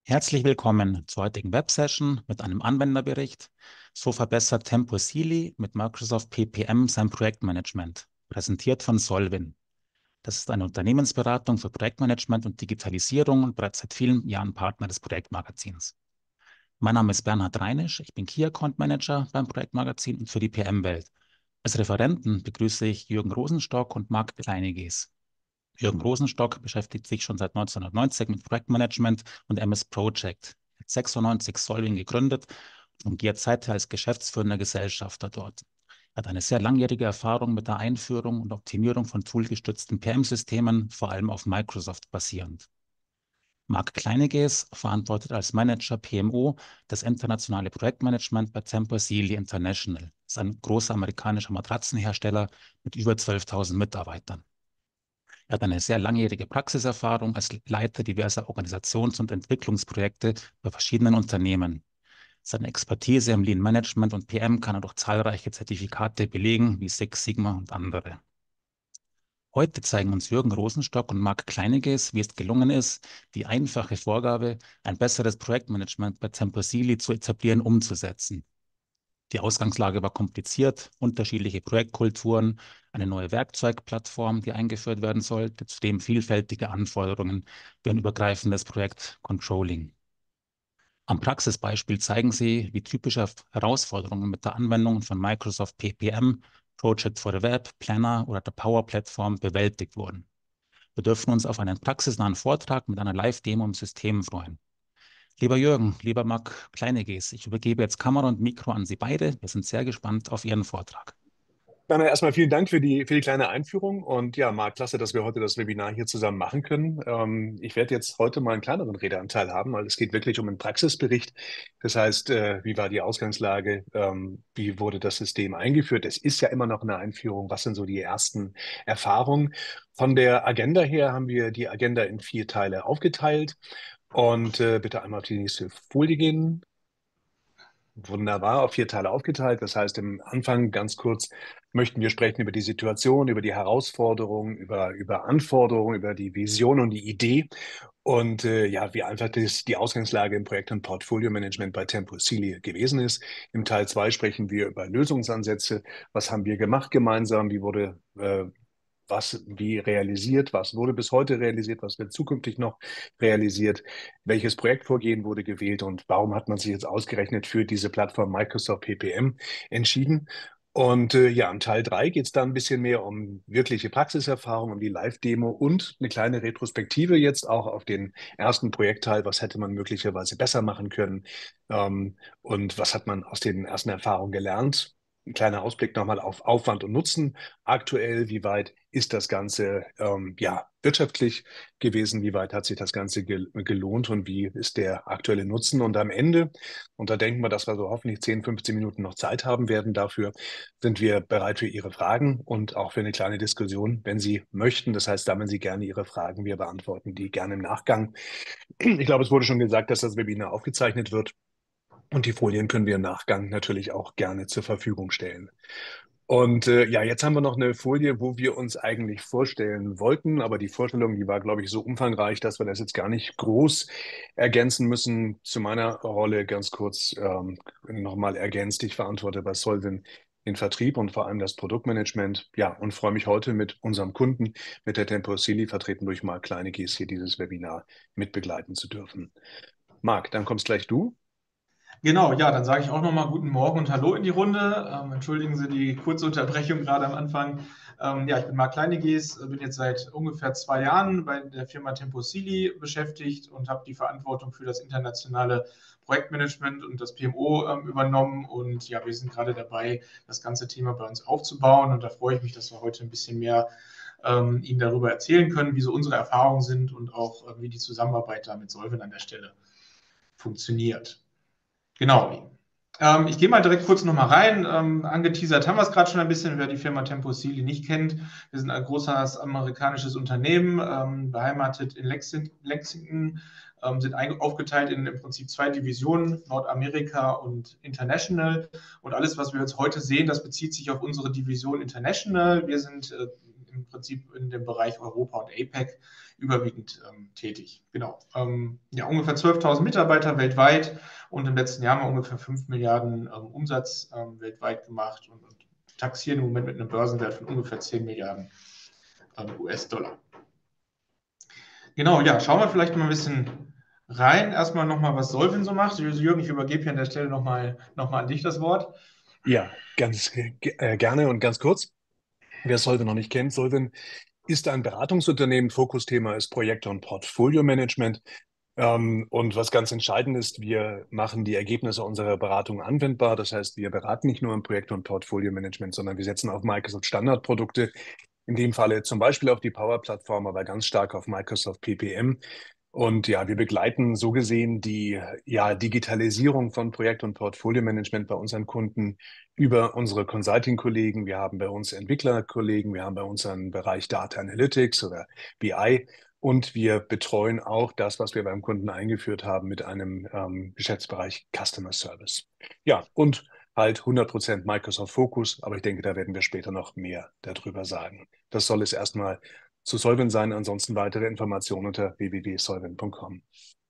Herzlich willkommen zur heutigen Websession mit einem Anwenderbericht. So verbessert Tempo Sealy mit Microsoft PPM sein Projektmanagement, präsentiert von Solvin. Das ist eine Unternehmensberatung für Projektmanagement und Digitalisierung und bereits seit vielen Jahren Partner des Projektmagazins. Mein Name ist Bernhard Reinisch, ich bin Key Account Manager beim Projektmagazin und für die PM-Welt. Als Referenten begrüße ich Jürgen Rosenstock und Marc Kleiniges. Jürgen Rosenstock beschäftigt sich schon seit 1990 mit Projektmanagement und MS Project. Er hat 96 Solving gegründet und fungiert seither als geschäftsführender Gesellschafter dort. Er hat eine sehr langjährige Erfahrung mit der Einführung und Optimierung von toolgestützten PM-Systemen, vor allem auf Microsoft basierend. Marc Kleiniges verantwortet als Manager PMO das internationale Projektmanagement bei Tempur Sealy International. Das ist ein großer amerikanischer Matratzenhersteller mit über 12.000 Mitarbeitern. Er hat eine sehr langjährige Praxiserfahrung als Leiter diverser Organisations- und Entwicklungsprojekte bei verschiedenen Unternehmen. Seine Expertise im Lean Management und PM kann er durch zahlreiche Zertifikate belegen, wie Six Sigma und andere. Heute zeigen uns Jürgen Rosenstock und Marc Kleiniges, wie es gelungen ist, die einfache Vorgabe, ein besseres Projektmanagement bei Tempur Sealy zu etablieren, umzusetzen. Die Ausgangslage war kompliziert, unterschiedliche Projektkulturen, eine neue Werkzeugplattform, die eingeführt werden sollte, zudem vielfältige Anforderungen für ein übergreifendes Projektcontrolling. Am Praxisbeispiel zeigen sie, wie typische Herausforderungen mit der Anwendung von Microsoft PPM, Project for the Web, Planner oder der Power Platform bewältigt wurden. Wir dürfen uns auf einen praxisnahen Vortrag mit einer Live-Demo im System freuen. Lieber Jürgen, lieber Marc Kleiniges, ich übergebe jetzt Kamera und Mikro an Sie beide. Wir sind sehr gespannt auf Ihren Vortrag. Dann erstmal vielen Dank für die kleine Einführung und ja, Marc, klasse, dass wir heute das Webinar hier zusammen machen können. Ich werde jetzt heute mal einen kleineren Redeanteil haben, weil es geht wirklich um einen Praxisbericht. Das heißt, wie war die Ausgangslage? Wie wurde das System eingeführt? Es ist ja immer noch eine Einführung. Was sind so die ersten Erfahrungen? Von der Agenda her haben wir die Agenda in 4 Teile aufgeteilt und bitte einmal auf die nächste Folie gehen. Wunderbar, auf 4 Teile aufgeteilt. Das heißt, im Anfang ganz kurz möchten wir sprechen über die Situation, über die Herausforderungen, über Anforderungen, über die Vision und die Idee und ja, wie einfach die Ausgangslage im Projekt- und Portfolio-Management bei Tempo Sealy gewesen ist. Im Teil 2 sprechen wir über Lösungsansätze. Was haben wir gemacht gemeinsam? Wie wurde wie realisiert, was wurde bis heute realisiert, was wird zukünftig noch realisiert, welches Projektvorgehen wurde gewählt und warum hat man sich jetzt ausgerechnet für diese Plattform Microsoft PPM entschieden. Und ja, im Teil 3 geht es dann ein bisschen mehr um wirkliche Praxiserfahrung, um die Live-Demo und eine kleine Retrospektive jetzt auch auf den ersten Projektteil. Was hätte man möglicherweise besser machen können? Und was hat man aus den ersten Erfahrungen gelernt? Ein kleiner Ausblick nochmal auf Aufwand und Nutzen aktuell. Wie weit ist das Ganze ja, wirtschaftlich gewesen? Wie weit hat sich das Ganze gelohnt und wie ist der aktuelle Nutzen? Und am Ende, und da denken wir, dass wir so hoffentlich 10, 15 Minuten noch Zeit haben werden dafür, sind wir bereit für Ihre Fragen und auch für eine kleine Diskussion, wenn Sie möchten. Das heißt, sammeln Sie gerne Ihre Fragen. Wir beantworten die gerne im Nachgang. Ich glaube, es wurde schon gesagt, dass das Webinar aufgezeichnet wird. Und die Folien können wir im Nachgang natürlich auch gerne zur Verfügung stellen. Und ja, jetzt haben wir noch eine Folie, wo wir uns eigentlich vorstellen wollten, aber die Vorstellung, die war, glaube ich, so umfangreich, dass wir das jetzt gar nicht groß ergänzen müssen. Zu meiner Rolle ganz kurz nochmal ergänzt. Ich verantworte bei Solvin den Vertrieb und vor allem das Produktmanagement. Ja, und freue mich heute mit unserem Kunden, mit der Tempo Sealy, vertreten durch Marc Kleiniges, hier dieses Webinar mitbegleiten zu dürfen. Marc, dann kommst gleich du. Genau, ja, dann sage ich auch nochmal guten Morgen und Hallo in die Runde. Entschuldigen Sie die kurze Unterbrechung gerade am Anfang. Ja, ich bin Marc Kleiniges, bin jetzt seit ungefähr 2 Jahren bei der Firma Tempo Sealy beschäftigt und habe die Verantwortung für das internationale Projektmanagement und das PMO übernommen. Und ja, wir sind gerade dabei, das ganze Thema bei uns aufzubauen. Und da freue ich mich, dass wir heute ein bisschen mehr Ihnen darüber erzählen können, wie so unsere Erfahrungen sind und auch wie die Zusammenarbeit da mit Solvin an der Stelle funktioniert. Genau. Ich gehe mal direkt kurz nochmal rein. Angeteasert haben wir es gerade schon ein bisschen, wer die Firma Tempo Sealy nicht kennt. Wir sind ein großes amerikanisches Unternehmen, beheimatet in Lexington, sind aufgeteilt in im Prinzip 2 Divisionen, Nordamerika und International. Und alles, was wir jetzt heute sehen, das bezieht sich auf unsere Division International. Wir sind im Prinzip in dem Bereich Europa und APEC überwiegend tätig. Genau. Ja, ungefähr 12.000 Mitarbeiter weltweit und im letzten Jahr haben wir ungefähr 5 Milliarden Umsatz weltweit gemacht und taxieren im Moment mit einem Börsenwert von ungefähr 10 Milliarden US-Dollar. Genau, ja, schauen wir vielleicht mal ein bisschen rein. Erstmal nochmal, was Solvin so macht. Jürgen, ich übergebe hier an der Stelle nochmal an dich das Wort. Ja, ganz gerne und ganz kurz. Wer Solvin noch nicht kennt, Solvin ist ein Beratungsunternehmen. Fokusthema ist Projekte- und Portfolio-Management. Und was ganz entscheidend ist, wir machen die Ergebnisse unserer Beratung anwendbar. Das heißt, wir beraten nicht nur im Projekt- und Portfolio-Management, sondern wir setzen auf Microsoft Standardprodukte. In dem Falle zum Beispiel auf die Power-Plattform, aber ganz stark auf Microsoft PPM. Und ja, wir begleiten so gesehen die Digitalisierung von Projekt- und Portfolio-Management bei unseren Kunden über unsere Consulting-Kollegen. Wir haben bei uns Entwicklerkollegen, wir haben bei uns einen Bereich Data Analytics oder BI und wir betreuen auch das, was wir beim Kunden eingeführt haben mit einem Geschäftsbereich Customer Service. Ja, und halt 100% Microsoft Focus, aber ich denke, da werden wir später noch mehr darüber sagen. Das soll es erstmal zu Solvin sein. Ansonsten weitere Informationen unter www.solvin.com.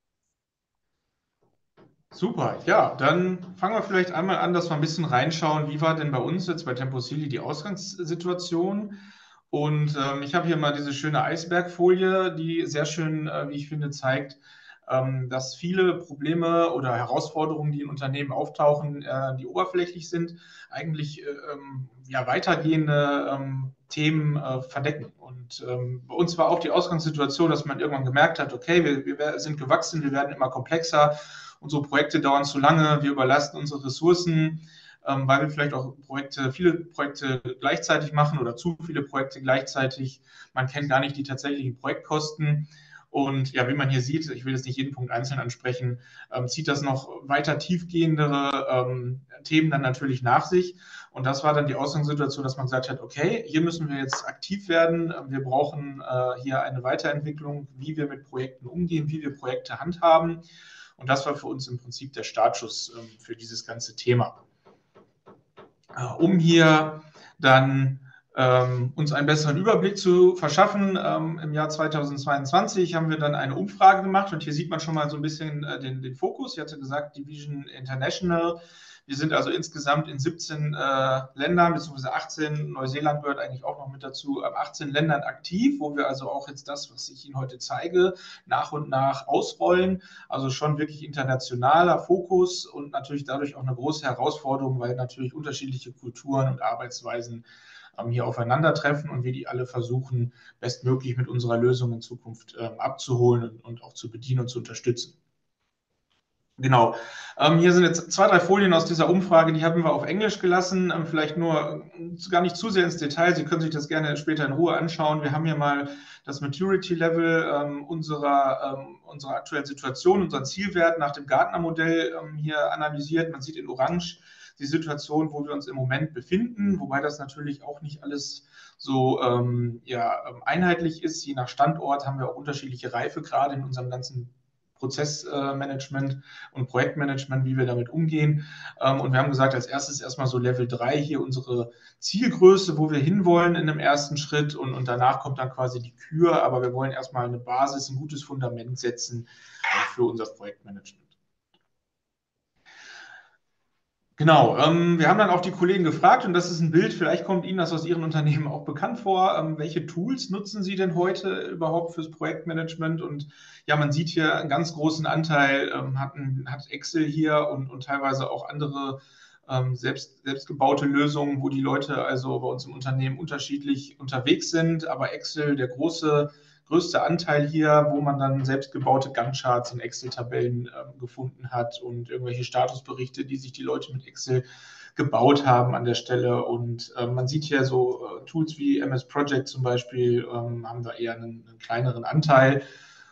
Super, ja, dann fangen wir vielleicht einmal an, dass wir ein bisschen reinschauen, wie war denn bei uns jetzt bei Temposili die Ausgangssituation? Und ich habe hier mal diese schöne Eisbergfolie, die sehr schön, wie ich finde, zeigt, dass viele Probleme oder Herausforderungen, die in Unternehmen auftauchen, die oberflächlich sind, eigentlich ja, weitergehende Themen verdecken. Und bei uns war auch die Ausgangssituation, dass man irgendwann gemerkt hat, okay, wir sind gewachsen, wir werden immer komplexer, unsere Projekte dauern zu lange, wir überlasten unsere Ressourcen, weil wir vielleicht auch viele Projekte gleichzeitig machen oder zu viele Projekte gleichzeitig. Man kennt gar nicht die tatsächlichen Projektkosten. Und ja, wie man hier sieht, ich will jetzt nicht jeden Punkt einzeln ansprechen, zieht das noch weiter tiefgehendere Themen dann natürlich nach sich. Und das war dann die Ausgangssituation, dass man gesagt hat, okay, hier müssen wir jetzt aktiv werden. Wir brauchen hier eine Weiterentwicklung, wie wir mit Projekten umgehen, wie wir Projekte handhaben. Und das war für uns im Prinzip der Startschuss für dieses ganze Thema. Um hier dann uns einen besseren Überblick zu verschaffen, im Jahr 2022 haben wir dann eine Umfrage gemacht und hier sieht man schon mal so ein bisschen den Fokus. Ich hatte gesagt, Division International. Wir sind also insgesamt in 17 Ländern, beziehungsweise 18, Neuseeland gehört eigentlich auch noch mit dazu, 18 Ländern aktiv, wo wir also auch jetzt das, was ich Ihnen heute zeige, nach und nach ausrollen. Also schon wirklich internationaler Fokus und natürlich dadurch auch eine große Herausforderung, weil natürlich unterschiedliche Kulturen und Arbeitsweisen hier aufeinandertreffen und wir die alle versuchen, bestmöglich mit unserer Lösung in Zukunft abzuholen und auch zu bedienen und zu unterstützen. Genau. Hier sind jetzt 2, 3 Folien aus dieser Umfrage, die haben wir auf Englisch gelassen, vielleicht nur gar nicht zu sehr ins Detail. Sie können sich das gerne später in Ruhe anschauen. Wir haben hier mal das Maturity Level unserer aktuellen Situation, unseren Zielwert nach dem Gartner-Modell hier analysiert. Man sieht in Orange die Situation, wo wir uns im Moment befinden, wobei das natürlich auch nicht alles so einheitlich ist. Je nach Standort haben wir auch unterschiedliche Reifegrade in unserem ganzen Prozessmanagement und Projektmanagement, wie wir damit umgehen. Und wir haben gesagt, als erstes erstmal so Level 3 hier unsere Zielgröße, wo wir hinwollen in dem ersten Schritt und danach kommt dann quasi die Kür, aber wir wollen erstmal eine Basis, ein gutes Fundament setzen für unser Projektmanagement. Genau, wir haben dann auch die Kollegen gefragt und das ist ein Bild, vielleicht kommt Ihnen das aus Ihren Unternehmen auch bekannt vor. Welche Tools nutzen Sie denn heute überhaupt fürs Projektmanagement? Und ja, man sieht hier einen ganz großen Anteil, hat Excel hier und teilweise auch andere selbstgebaute Lösungen, wo die Leute also bei uns im Unternehmen unterschiedlich unterwegs sind, aber Excel der größte Anteil hier, wo man dann selbstgebaute Gantt-Charts in Excel-Tabellen gefunden hat und irgendwelche Statusberichte, die sich die Leute mit Excel gebaut haben an der Stelle. Und man sieht hier so Tools wie MS Project zum Beispiel, haben da eher einen kleineren Anteil.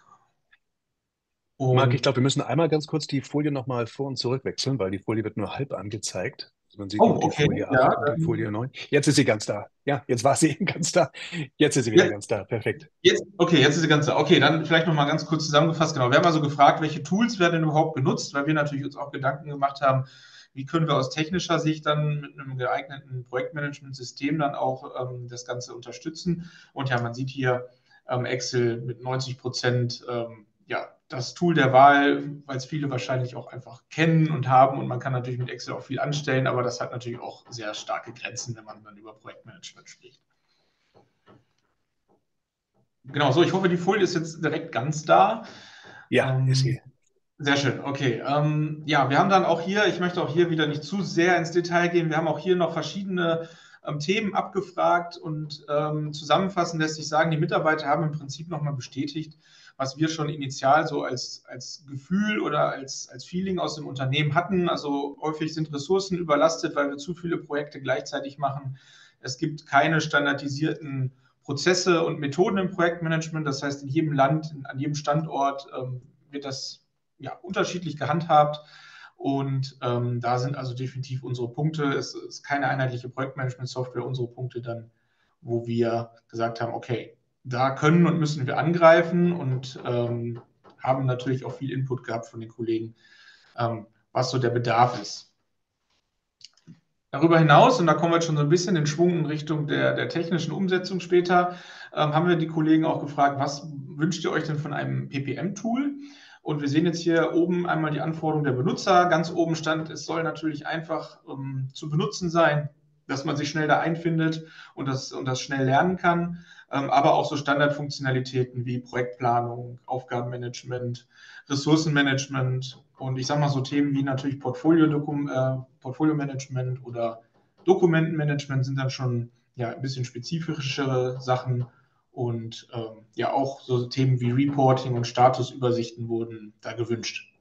Marc, ich glaube, wir müssen einmal ganz kurz die Folie nochmal vor und zurück wechseln, weil die Folie wird nur halb angezeigt. Also man sieht noch die Folie 8 und die Folie 9. Jetzt ist sie ganz da. Ja, jetzt war sie eben ganz da. Jetzt ist sie wieder ganz da. Perfekt. Jetzt ist sie ganz da. Okay, dann vielleicht nochmal ganz kurz zusammengefasst. Genau, wir haben also gefragt, welche Tools werden denn überhaupt genutzt, weil wir natürlich uns auch Gedanken gemacht haben, wie können wir aus technischer Sicht dann mit einem geeigneten Projektmanagementsystem dann auch das Ganze unterstützen. Und ja, man sieht hier Excel mit 90%, ja, das Tool der Wahl, weil es viele wahrscheinlich auch einfach kennen und haben. Und man kann natürlich mit Excel auch viel anstellen, aber das hat natürlich auch sehr starke Grenzen, wenn man dann über Projektmanagement spricht. Genau, so, ich hoffe, die Folie ist jetzt direkt ganz da. Ja, ist sie. Sehr schön, okay. Ja, wir haben dann auch hier, ich möchte auch hier wieder nicht zu sehr ins Detail gehen, wir haben auch hier noch verschiedene Themen abgefragt und zusammenfassend lässt sich sagen, die Mitarbeiter haben im Prinzip nochmal bestätigt, was wir schon initial so als Gefühl oder als Feeling aus dem Unternehmen hatten. Also häufig sind Ressourcen überlastet, weil wir zu viele Projekte gleichzeitig machen. Es gibt keine standardisierten Prozesse und Methoden im Projektmanagement. Das heißt, in jedem Land, an jedem Standort wird das ja unterschiedlich gehandhabt. Und da sind also definitiv unsere Punkte. Es ist keine einheitliche Projektmanagement-Software, unsere Punkte dann, wo wir gesagt haben, okay, da können und müssen wir angreifen und haben natürlich auch viel Input gehabt von den Kollegen, was so der Bedarf ist. Darüber hinaus, und da kommen wir jetzt schon so ein bisschen in Schwung in Richtung der technischen Umsetzung später, haben wir die Kollegen auch gefragt, was wünscht ihr euch denn von einem PPM-Tool? Und wir sehen jetzt hier oben einmal die Anforderungen der Benutzer. Ganz oben stand, es soll natürlich einfach zu benutzen sein, dass man sich schnell da einfindet und das schnell lernen kann. Aber auch so Standardfunktionalitäten wie Projektplanung, Aufgabenmanagement, Ressourcenmanagement und ich sage mal so Themen wie natürlich Portfolio-Management oder Dokumentenmanagement sind dann schon ja, ein bisschen spezifischere Sachen. Und ja, auch so Themen wie Reporting und Statusübersichten wurden da gewünscht.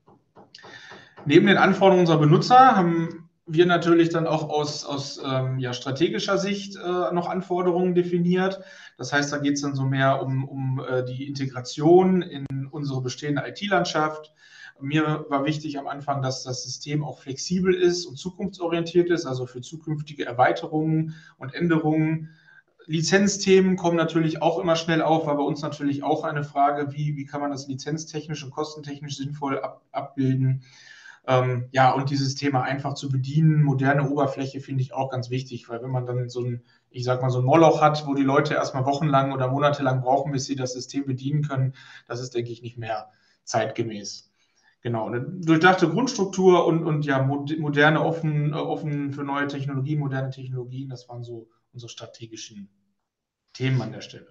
Neben den Anforderungen unserer Benutzer haben wir natürlich dann auch aus ja, strategischer Sicht noch Anforderungen definiert. Das heißt, da geht es dann so mehr um die Integration in unsere bestehende IT-Landschaft. Mir war wichtig am Anfang, dass das System auch flexibel ist und zukunftsorientiert ist, also für zukünftige Erweiterungen und Änderungen. Lizenzthemen kommen natürlich auch immer schnell auf, war bei uns natürlich auch eine Frage, wie kann man das lizenztechnisch und kostentechnisch sinnvoll abbilden. Ja, und dieses Thema einfach zu bedienen, moderne Oberfläche finde ich auch ganz wichtig, weil wenn man dann so ein, ich sag mal, so ein Moloch hat, wo die Leute erstmal wochenlang oder monatelang brauchen, bis sie das System bedienen können, das ist, denke ich, nicht mehr zeitgemäß. Genau, eine durchdachte Grundstruktur und ja, moderne, offen für neue Technologien, moderne Technologien, das waren so unsere strategischen Themen an der Stelle.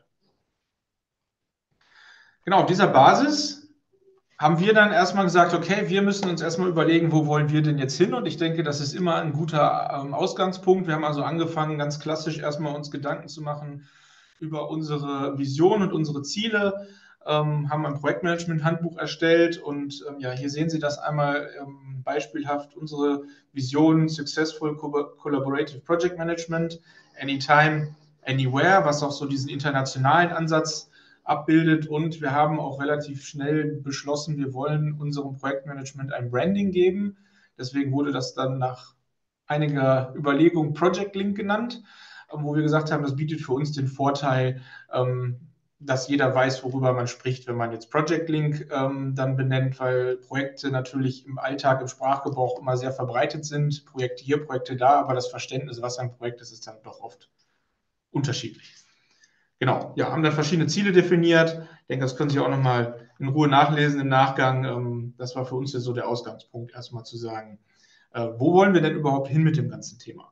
Genau, auf dieser Basis haben wir dann erstmal gesagt, okay, wir müssen uns erstmal überlegen, wo wollen wir denn jetzt hin? Und ich denke, das ist immer ein guter Ausgangspunkt. Wir haben also angefangen, ganz klassisch erstmal uns Gedanken zu machen über unsere Vision und unsere Ziele, haben ein Projektmanagement-Handbuch erstellt und ja, hier sehen Sie das einmal beispielhaft, unsere Vision Successful Collaborative Project Management, Anytime, Anywhere, was auch so diesen internationalen Ansatz abbildet. Und wir haben auch relativ schnell beschlossen, wir wollen unserem Projektmanagement ein Branding geben. Deswegen wurde das dann nach einiger Überlegung Project Link genannt, wo wir gesagt haben, das bietet für uns den Vorteil, dass jeder weiß, worüber man spricht, wenn man jetzt Project Link dann benennt, weil Projekte natürlich im Alltag, im Sprachgebrauch immer sehr verbreitet sind. Projekte hier, Projekte da, aber das Verständnis, was ein Projekt ist, ist dann doch oft unterschiedlich. Genau, ja, haben dann verschiedene Ziele definiert. Ich denke, das können Sie auch nochmal in Ruhe nachlesen im Nachgang. Das war für uns ja so der Ausgangspunkt, erstmal zu sagen, wo wollen wir denn überhaupt hin mit dem ganzen Thema?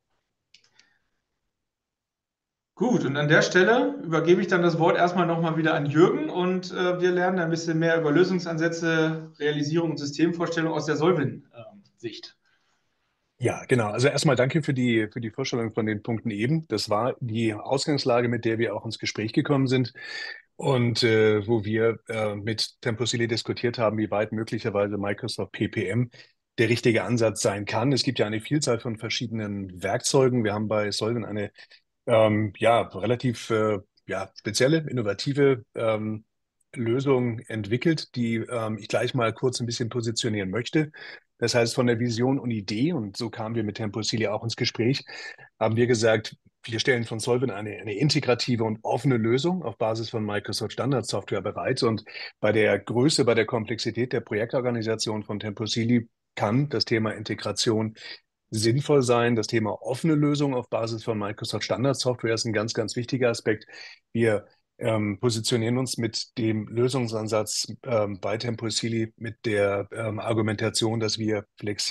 Gut, und an der Stelle übergebe ich dann das Wort erstmal nochmal wieder an Jürgen und wir lernen ein bisschen mehr über Lösungsansätze, Realisierung und Systemvorstellung aus der Solvin-Sicht. Ja, genau. Also erstmal danke für die Vorstellung von den Punkten eben. Das war die Ausgangslage, mit der wir auch ins Gespräch gekommen sind und wo wir mit Temposili diskutiert haben, wie weit möglicherweise Microsoft PPM der richtige Ansatz sein kann. Es gibt ja eine Vielzahl von verschiedenen Werkzeugen. Wir haben bei Solvin eine ja, relativ ja, spezielle, innovative Lösung entwickelt, die ich gleich mal kurz ein bisschen positionieren möchte. Das heißt, von der Vision und Idee, und so kamen wir mit Temposili auch ins Gespräch, haben wir gesagt, wir stellen von Solvin eine integrative und offene Lösung auf Basis von Microsoft Standardsoftware bereit. Und bei der Größe, bei der Komplexität der Projektorganisation von Temposili kann das Thema Integration sinnvoll sein. Das Thema offene Lösung auf Basis von Microsoft Standardsoftware ist ein ganz, ganz wichtiger Aspekt. Wir positionieren uns mit dem Lösungsansatz bei Temposili mit der Argumentation, dass wir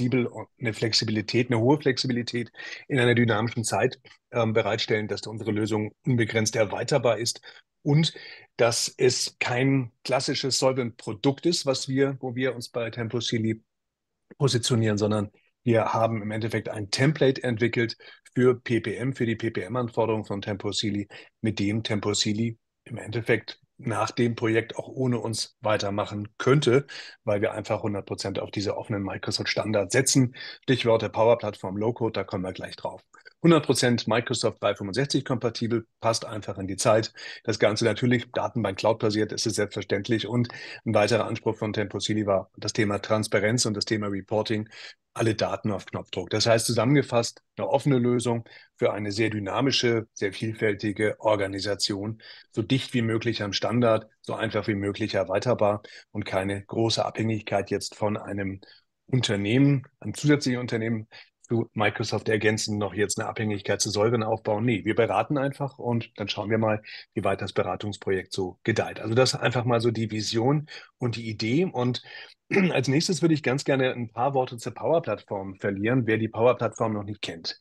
eine hohe Flexibilität in einer dynamischen Zeit bereitstellen, dass unsere Lösung unbegrenzt erweiterbar ist und dass es kein klassisches Solvent-Produkt ist, wo wir uns bei Temposili positionieren, sondern wir haben im Endeffekt ein Template entwickelt für PPM, für die PPM-Anforderungen von Temposili, mit dem Temposili im Endeffekt nach dem Projekt auch ohne uns weitermachen könnte, weil wir einfach 100% auf diese offenen Microsoft-Standards setzen. Stichworte Power Platform, Low-Code, da kommen wir gleich drauf. 100% Microsoft 365 kompatibel, passt einfach in die Zeit. Das Ganze natürlich Datenbank Cloud-basiert, ist es selbstverständlich. Und ein weiterer Anspruch von Temposili war das Thema Transparenz und das Thema Reporting, alle Daten auf Knopfdruck. Das heißt zusammengefasst eine offene Lösung für eine sehr dynamische, sehr vielfältige Organisation, so dicht wie möglich am Standard, so einfach wie möglich erweiterbar und keine große Abhängigkeit jetzt von einem Unternehmen, einem zusätzlichen Unternehmen zu Microsoft ergänzen, noch jetzt eine Abhängigkeit zu Solven aufbauen. Nee, wir beraten einfach und dann schauen wir mal, wie weit das Beratungsprojekt so gedeiht. Also das ist einfach mal so die Vision und die Idee. Und als nächstes würde ich ganz gerne ein paar Worte zur Power Plattform verlieren, wer die Power Plattform noch nicht kennt.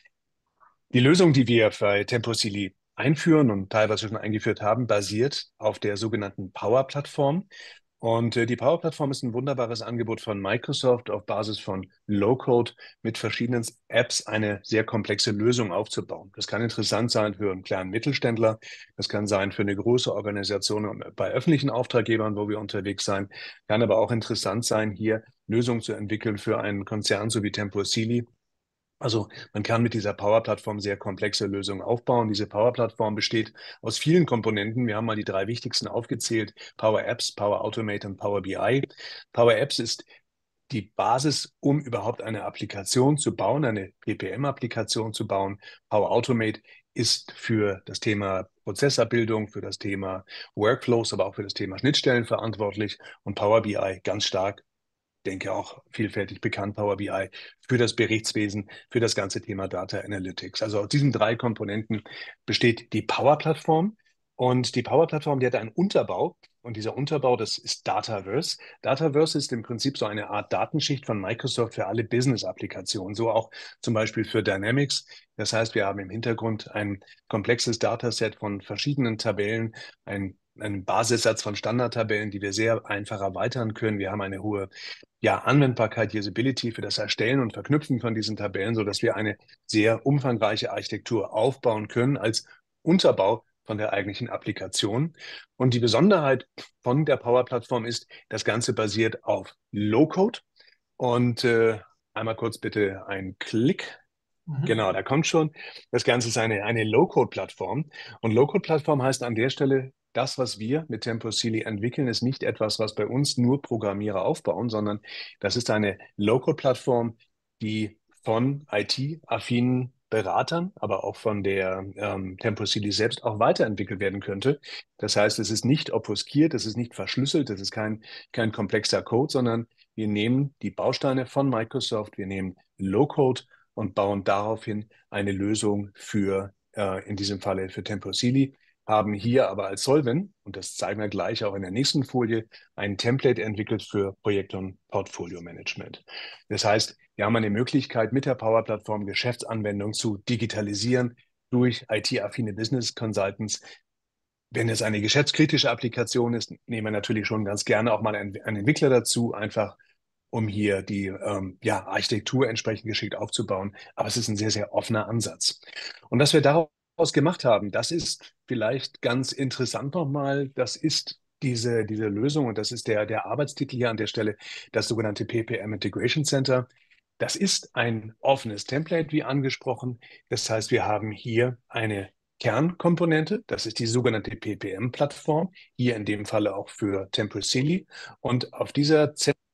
Die Lösung, die wir bei Temposili einführen und teilweise schon eingeführt haben, basiert auf der sogenannten Power Plattform. Und die Power Plattform ist ein wunderbares Angebot von Microsoft auf Basis von Low-Code mit verschiedenen Apps eine sehr komplexe Lösung aufzubauen. Das kann interessant sein für einen kleinen Mittelständler, das kann sein für eine große Organisation bei öffentlichen Auftraggebern, wo wir unterwegs sein, kann aber auch interessant sein, hier Lösungen zu entwickeln für einen Konzern so wie Temposili. Also man kann mit dieser Power-Plattform sehr komplexe Lösungen aufbauen. Diese Power-Plattform besteht aus vielen Komponenten. Wir haben mal die drei wichtigsten aufgezählt: Power Apps, Power Automate und Power BI. Power Apps ist die Basis, um überhaupt eine Applikation zu bauen, eine PPM-Applikation zu bauen. Power Automate ist für das Thema Prozessabbildung, für das Thema Workflows, aber auch für das Thema Schnittstellen verantwortlich. Und Power BI ganz stark, denke auch vielfältig bekannt, Power BI, für das Berichtswesen, für das ganze Thema Data Analytics. Also aus diesen drei Komponenten besteht die Power-Plattform. Und die Power-Plattform, die hat einen Unterbau. Und dieser Unterbau, das ist Dataverse. Dataverse ist im Prinzip so eine Art Datenschicht von Microsoft für alle Business-Applikationen, so auch zum Beispiel für Dynamics. Das heißt, wir haben im Hintergrund ein komplexes Dataset von verschiedenen Tabellen, einen Basissatz von Standardtabellen, die wir sehr einfach erweitern können. Wir haben eine hohe Anwendbarkeit, Usability für das Erstellen und Verknüpfen von diesen Tabellen, sodass wir eine sehr umfangreiche Architektur aufbauen können als Unterbau von der eigentlichen Applikation. Und die Besonderheit von der Power-Plattform ist, das Ganze basiert auf Low-Code. Und einmal kurz bitte einen Klick. Genau, da kommt schon. Das Ganze ist eine Low-Code-Plattform. Und Low-Code-Plattform heißt an der Stelle, das, was wir mit Temposili entwickeln, ist nicht etwas, was bei uns nur Programmierer aufbauen, sondern das ist eine Low-Code-Plattform, die von IT-affinen Beratern, aber auch von der Temposili selbst auch weiterentwickelt werden könnte. Das heißt, es ist nicht obfuskiert, es ist nicht verschlüsselt, es ist kein komplexer Code, sondern wir nehmen die Bausteine von Microsoft, wir nehmen Low-Code und bauen daraufhin eine Lösung für, in diesem Falle für Temposili, haben hier aber als Solven, und das zeigen wir gleich auch in der nächsten Folie, ein Template entwickelt für Projekt- und Portfolio-Management. Das heißt, wir haben eine Möglichkeit, mit der Power-Plattform Geschäftsanwendungen zu digitalisieren durch IT-affine Business Consultants. Wenn es eine geschäftskritische Applikation ist, nehmen wir natürlich schon ganz gerne auch mal einen Entwickler dazu, einfach um hier die Architektur entsprechend geschickt aufzubauen. Aber es ist ein sehr, sehr offener Ansatz. Und was wir daraus gemacht haben, das ist vielleicht ganz interessant nochmal. Das ist diese Lösung und das ist der Arbeitstitel hier an der Stelle, das sogenannte PPM Integration Center. Das ist ein offenes Template, wie angesprochen. Das heißt, wir haben hier eine Kernkomponente, das ist die sogenannte PPM-Plattform, hier in dem Falle auch für Temposili. Und auf dieser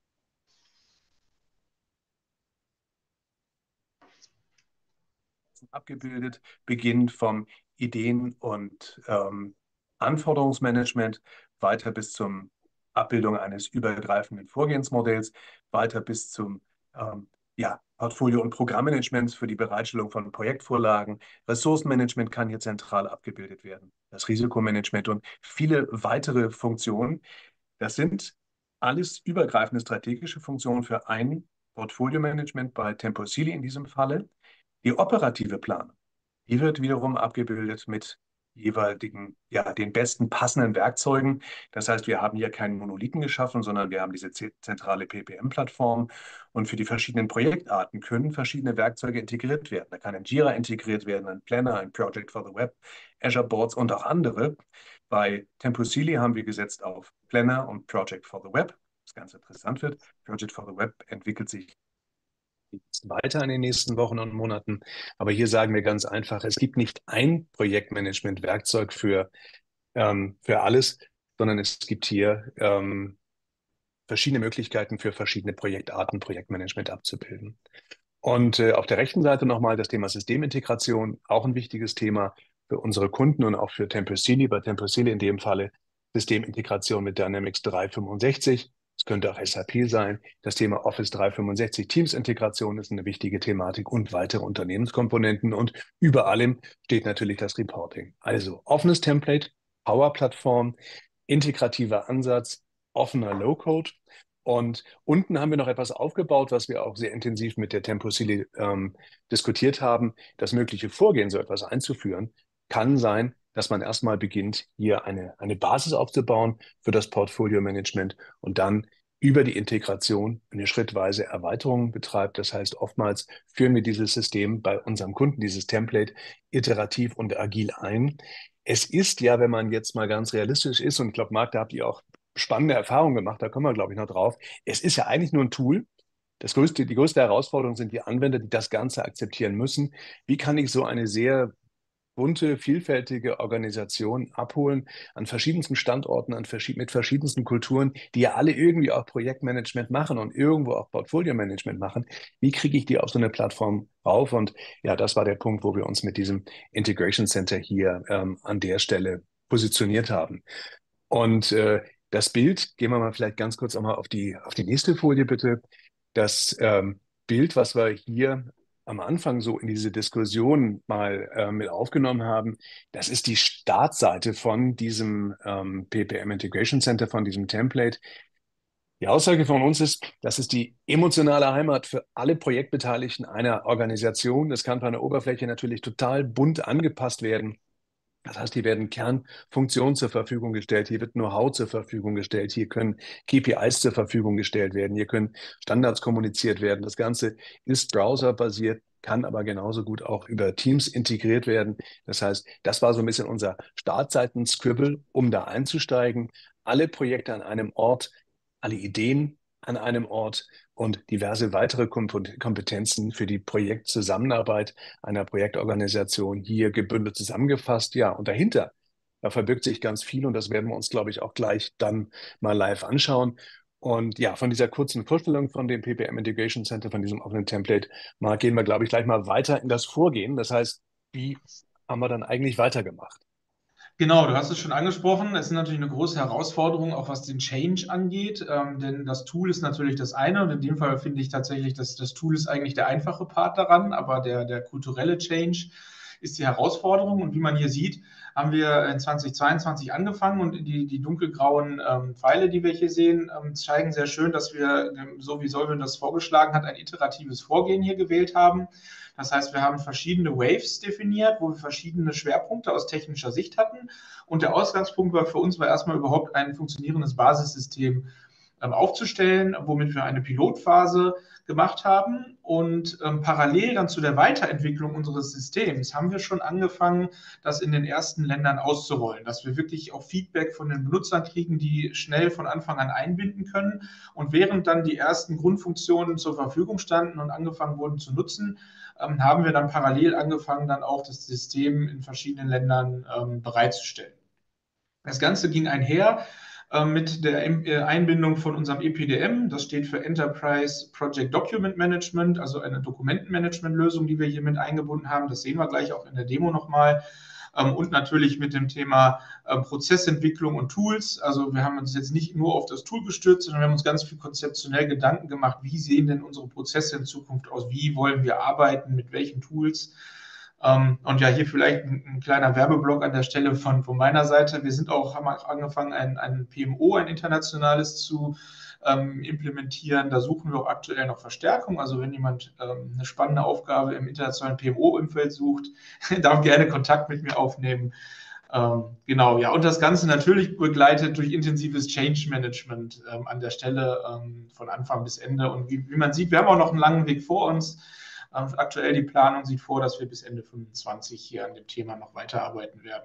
abgebildet, beginnend vom Ideen- und Anforderungsmanagement, weiter bis zum Abbildung eines übergreifenden Vorgehensmodells, weiter bis zum ja, Portfolio- und Programmmanagement für die Bereitstellung von Projektvorlagen. Ressourcenmanagement kann hier zentral abgebildet werden. Das Risikomanagement und viele weitere Funktionen. Das sind alles übergreifende strategische Funktionen für ein Portfolio-Management bei Temposili in diesem Falle. Die operative Planung, die wird wiederum abgebildet mit jeweiligen, ja, den besten passenden Werkzeugen. Das heißt, wir haben hier keinen Monolithen geschaffen, sondern wir haben diese zentrale PPM-Plattform und für die verschiedenen Projektarten können verschiedene Werkzeuge integriert werden. Da kann ein Jira integriert werden, ein Planner, ein Project for the Web, Azure Boards und auch andere. Bei Temposili haben wir gesetzt auf Planner und Project for the Web, was ganz interessant wird. Project for the Web entwickelt sich weiter in den nächsten Wochen und Monaten. Aber hier sagen wir ganz einfach, es gibt nicht ein Projektmanagement-Werkzeug für alles, sondern es gibt hier verschiedene Möglichkeiten für verschiedene Projektarten, Projektmanagement abzubilden. Und auf der rechten Seite nochmal das Thema Systemintegration, auch ein wichtiges Thema für unsere Kunden und auch für Temposili. Bei Temposili in dem Falle Systemintegration mit Dynamics 365. Es könnte auch SAP sein. Das Thema Office 365 Teams-Integration ist eine wichtige Thematik und weitere Unternehmenskomponenten. Und über allem steht natürlich das Reporting. Also offenes Template, Power-Plattform, integrativer Ansatz, offener Low-Code. Und unten haben wir noch etwas aufgebaut, was wir auch sehr intensiv mit der Temposili diskutiert haben. Das mögliche Vorgehen, so etwas einzuführen, kann sein, dass man erstmal beginnt, hier eine Basis aufzubauen für das Portfolio-Management und dann über die Integration eine schrittweise Erweiterung betreibt. Das heißt, oftmals führen wir dieses System bei unserem Kunden, dieses Template, iterativ und agil ein. Es ist ja, wenn man jetzt mal ganz realistisch ist, und ich glaube, Marc, da habt ihr auch spannende Erfahrungen gemacht, da kommen wir, glaube ich, noch drauf. Es ist ja eigentlich nur ein Tool. Die größte Herausforderung sind die Anwender, die das Ganze akzeptieren müssen. Wie kann ich so eine sehr bunte, vielfältige Organisation abholen an verschiedensten Standorten, mit verschiedensten Kulturen, die ja alle irgendwie auch Projektmanagement machen und irgendwo auch Portfolio-Management machen? Wie kriege ich die auf so eine Plattform rauf? Und ja, das war der Punkt, wo wir uns mit diesem Integration Center hier an der Stelle positioniert haben. Und das Bild, gehen wir mal vielleicht ganz kurz auch mal auf die nächste Folie bitte. Das Bild, was wir hier am Anfang so in diese Diskussion mal mit aufgenommen haben, das ist die Startseite von diesem PPM Integration Center, von diesem Template. Die Aussage von uns ist, das ist die emotionale Heimat für alle Projektbeteiligten einer Organisation. Das kann von der Oberfläche natürlich total bunt angepasst werden. Das heißt, hier werden Kernfunktionen zur Verfügung gestellt, hier wird Know-how zur Verfügung gestellt, hier können KPIs zur Verfügung gestellt werden, hier können Standards kommuniziert werden. Das Ganze ist browserbasiert, kann aber genauso gut auch über Teams integriert werden. Das heißt, das war so ein bisschen unser Startseiten-Scribble, um da einzusteigen. Alle Projekte an einem Ort, alle Ideen an einem Ort und diverse weitere Kompetenzen für die Projektzusammenarbeit einer Projektorganisation hier gebündelt zusammengefasst. Ja, und dahinter, da verbirgt sich ganz viel und das werden wir uns, glaube ich, auch gleich dann mal live anschauen. Und ja, von dieser kurzen Vorstellung von dem PPM Integration Center, von diesem offenen Template, mal gehen wir, glaube ich, gleich mal weiter in das Vorgehen. Das heißt, wie haben wir dann eigentlich weitergemacht? Genau, du hast es schon angesprochen. Es ist natürlich eine große Herausforderung, auch was den Change angeht, denn das Tool ist natürlich das eine und in dem Fall finde ich tatsächlich, dass das Tool ist eigentlich der einfache Part daran, aber der kulturelle Change ist die Herausforderung und wie man hier sieht, haben wir in 2022 angefangen und die dunkelgrauen Pfeile, die wir hier sehen, zeigen sehr schön, dass wir, so wie Solvin das vorgeschlagen hat, ein iteratives Vorgehen hier gewählt haben. Das heißt, wir haben verschiedene Waves definiert, wo wir verschiedene Schwerpunkte aus technischer Sicht hatten. Und der Ausgangspunkt war für uns erstmal überhaupt ein funktionierendes Basissystem aufzustellen, womit wir eine Pilotphase gemacht haben. Und parallel dann zu der Weiterentwicklung unseres Systems haben wir schon angefangen, das in den ersten Ländern auszurollen, dass wir wirklich auch Feedback von den Benutzern kriegen, die schnell von Anfang an einbinden können. Und während dann die ersten Grundfunktionen zur Verfügung standen und angefangen wurden zu nutzen, haben wir dann parallel angefangen, dann auch das System in verschiedenen Ländern bereitzustellen. Das Ganze ging einher mit der Einbindung von unserem EPDM. Das steht für Enterprise Project Document Management, also eine Dokumentenmanagement-Lösung, die wir hier mit eingebunden haben. Das sehen wir gleich auch in der Demo nochmal. und natürlich mit dem Thema Prozessentwicklung und Tools. Also wir haben uns jetzt nicht nur auf das Tool gestürzt, sondern wir haben uns ganz viel konzeptionell Gedanken gemacht, wie sehen denn unsere Prozesse in Zukunft aus, wie wollen wir arbeiten, mit welchen Tools. Und ja, hier vielleicht ein kleiner Werbeblock an der Stelle von meiner Seite. Wir haben auch angefangen, ein PMO, ein internationales zu implementieren. Da suchen wir auch aktuell noch Verstärkung. Also wenn jemand eine spannende Aufgabe im internationalen PMO-Umfeld sucht, darf gerne Kontakt mit mir aufnehmen. Genau, ja, und das Ganze natürlich begleitet durch intensives Change Management an der Stelle von Anfang bis Ende. Und wie man sieht, wir haben auch noch einen langen Weg vor uns. Aktuell die Planung sieht vor, dass wir bis Ende 2025 hier an dem Thema noch weiterarbeiten werden.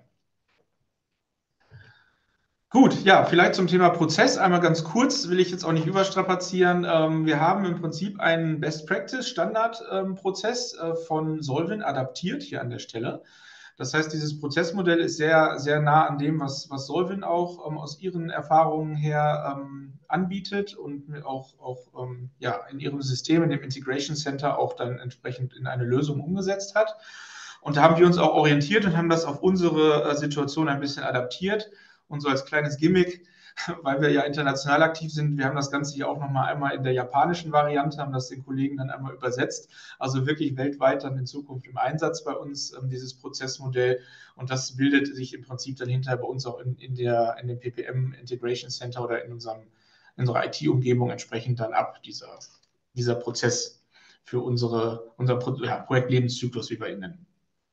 Gut, ja, vielleicht zum Thema Prozess einmal ganz kurz, will ich jetzt auch nicht überstrapazieren. Wir haben im Prinzip einen Best-Practice-Standard-Prozess von Solvin adaptiert hier an der Stelle. Das heißt, dieses Prozessmodell ist sehr, sehr nah an dem, was Solvin auch aus ihren Erfahrungen her anbietet und auch ja, in ihrem System, in dem Integration Center auch dann entsprechend in eine Lösung umgesetzt hat. Und da haben wir uns auch orientiert und haben das auf unsere Situation ein bisschen adaptiert. Und so als kleines Gimmick, weil wir ja international aktiv sind, wir haben das Ganze hier auch nochmal einmal in der japanischen Variante, haben das den Kollegen dann einmal übersetzt. Also wirklich weltweit dann in Zukunft im Einsatz bei uns, dieses Prozessmodell. Und das bildet sich im Prinzip dann hinterher bei uns auch in dem PPM Integration Center oder in unserer IT-Umgebung entsprechend dann ab, dieser Prozess für unser Projektlebenszyklus, wie wir ihn nennen.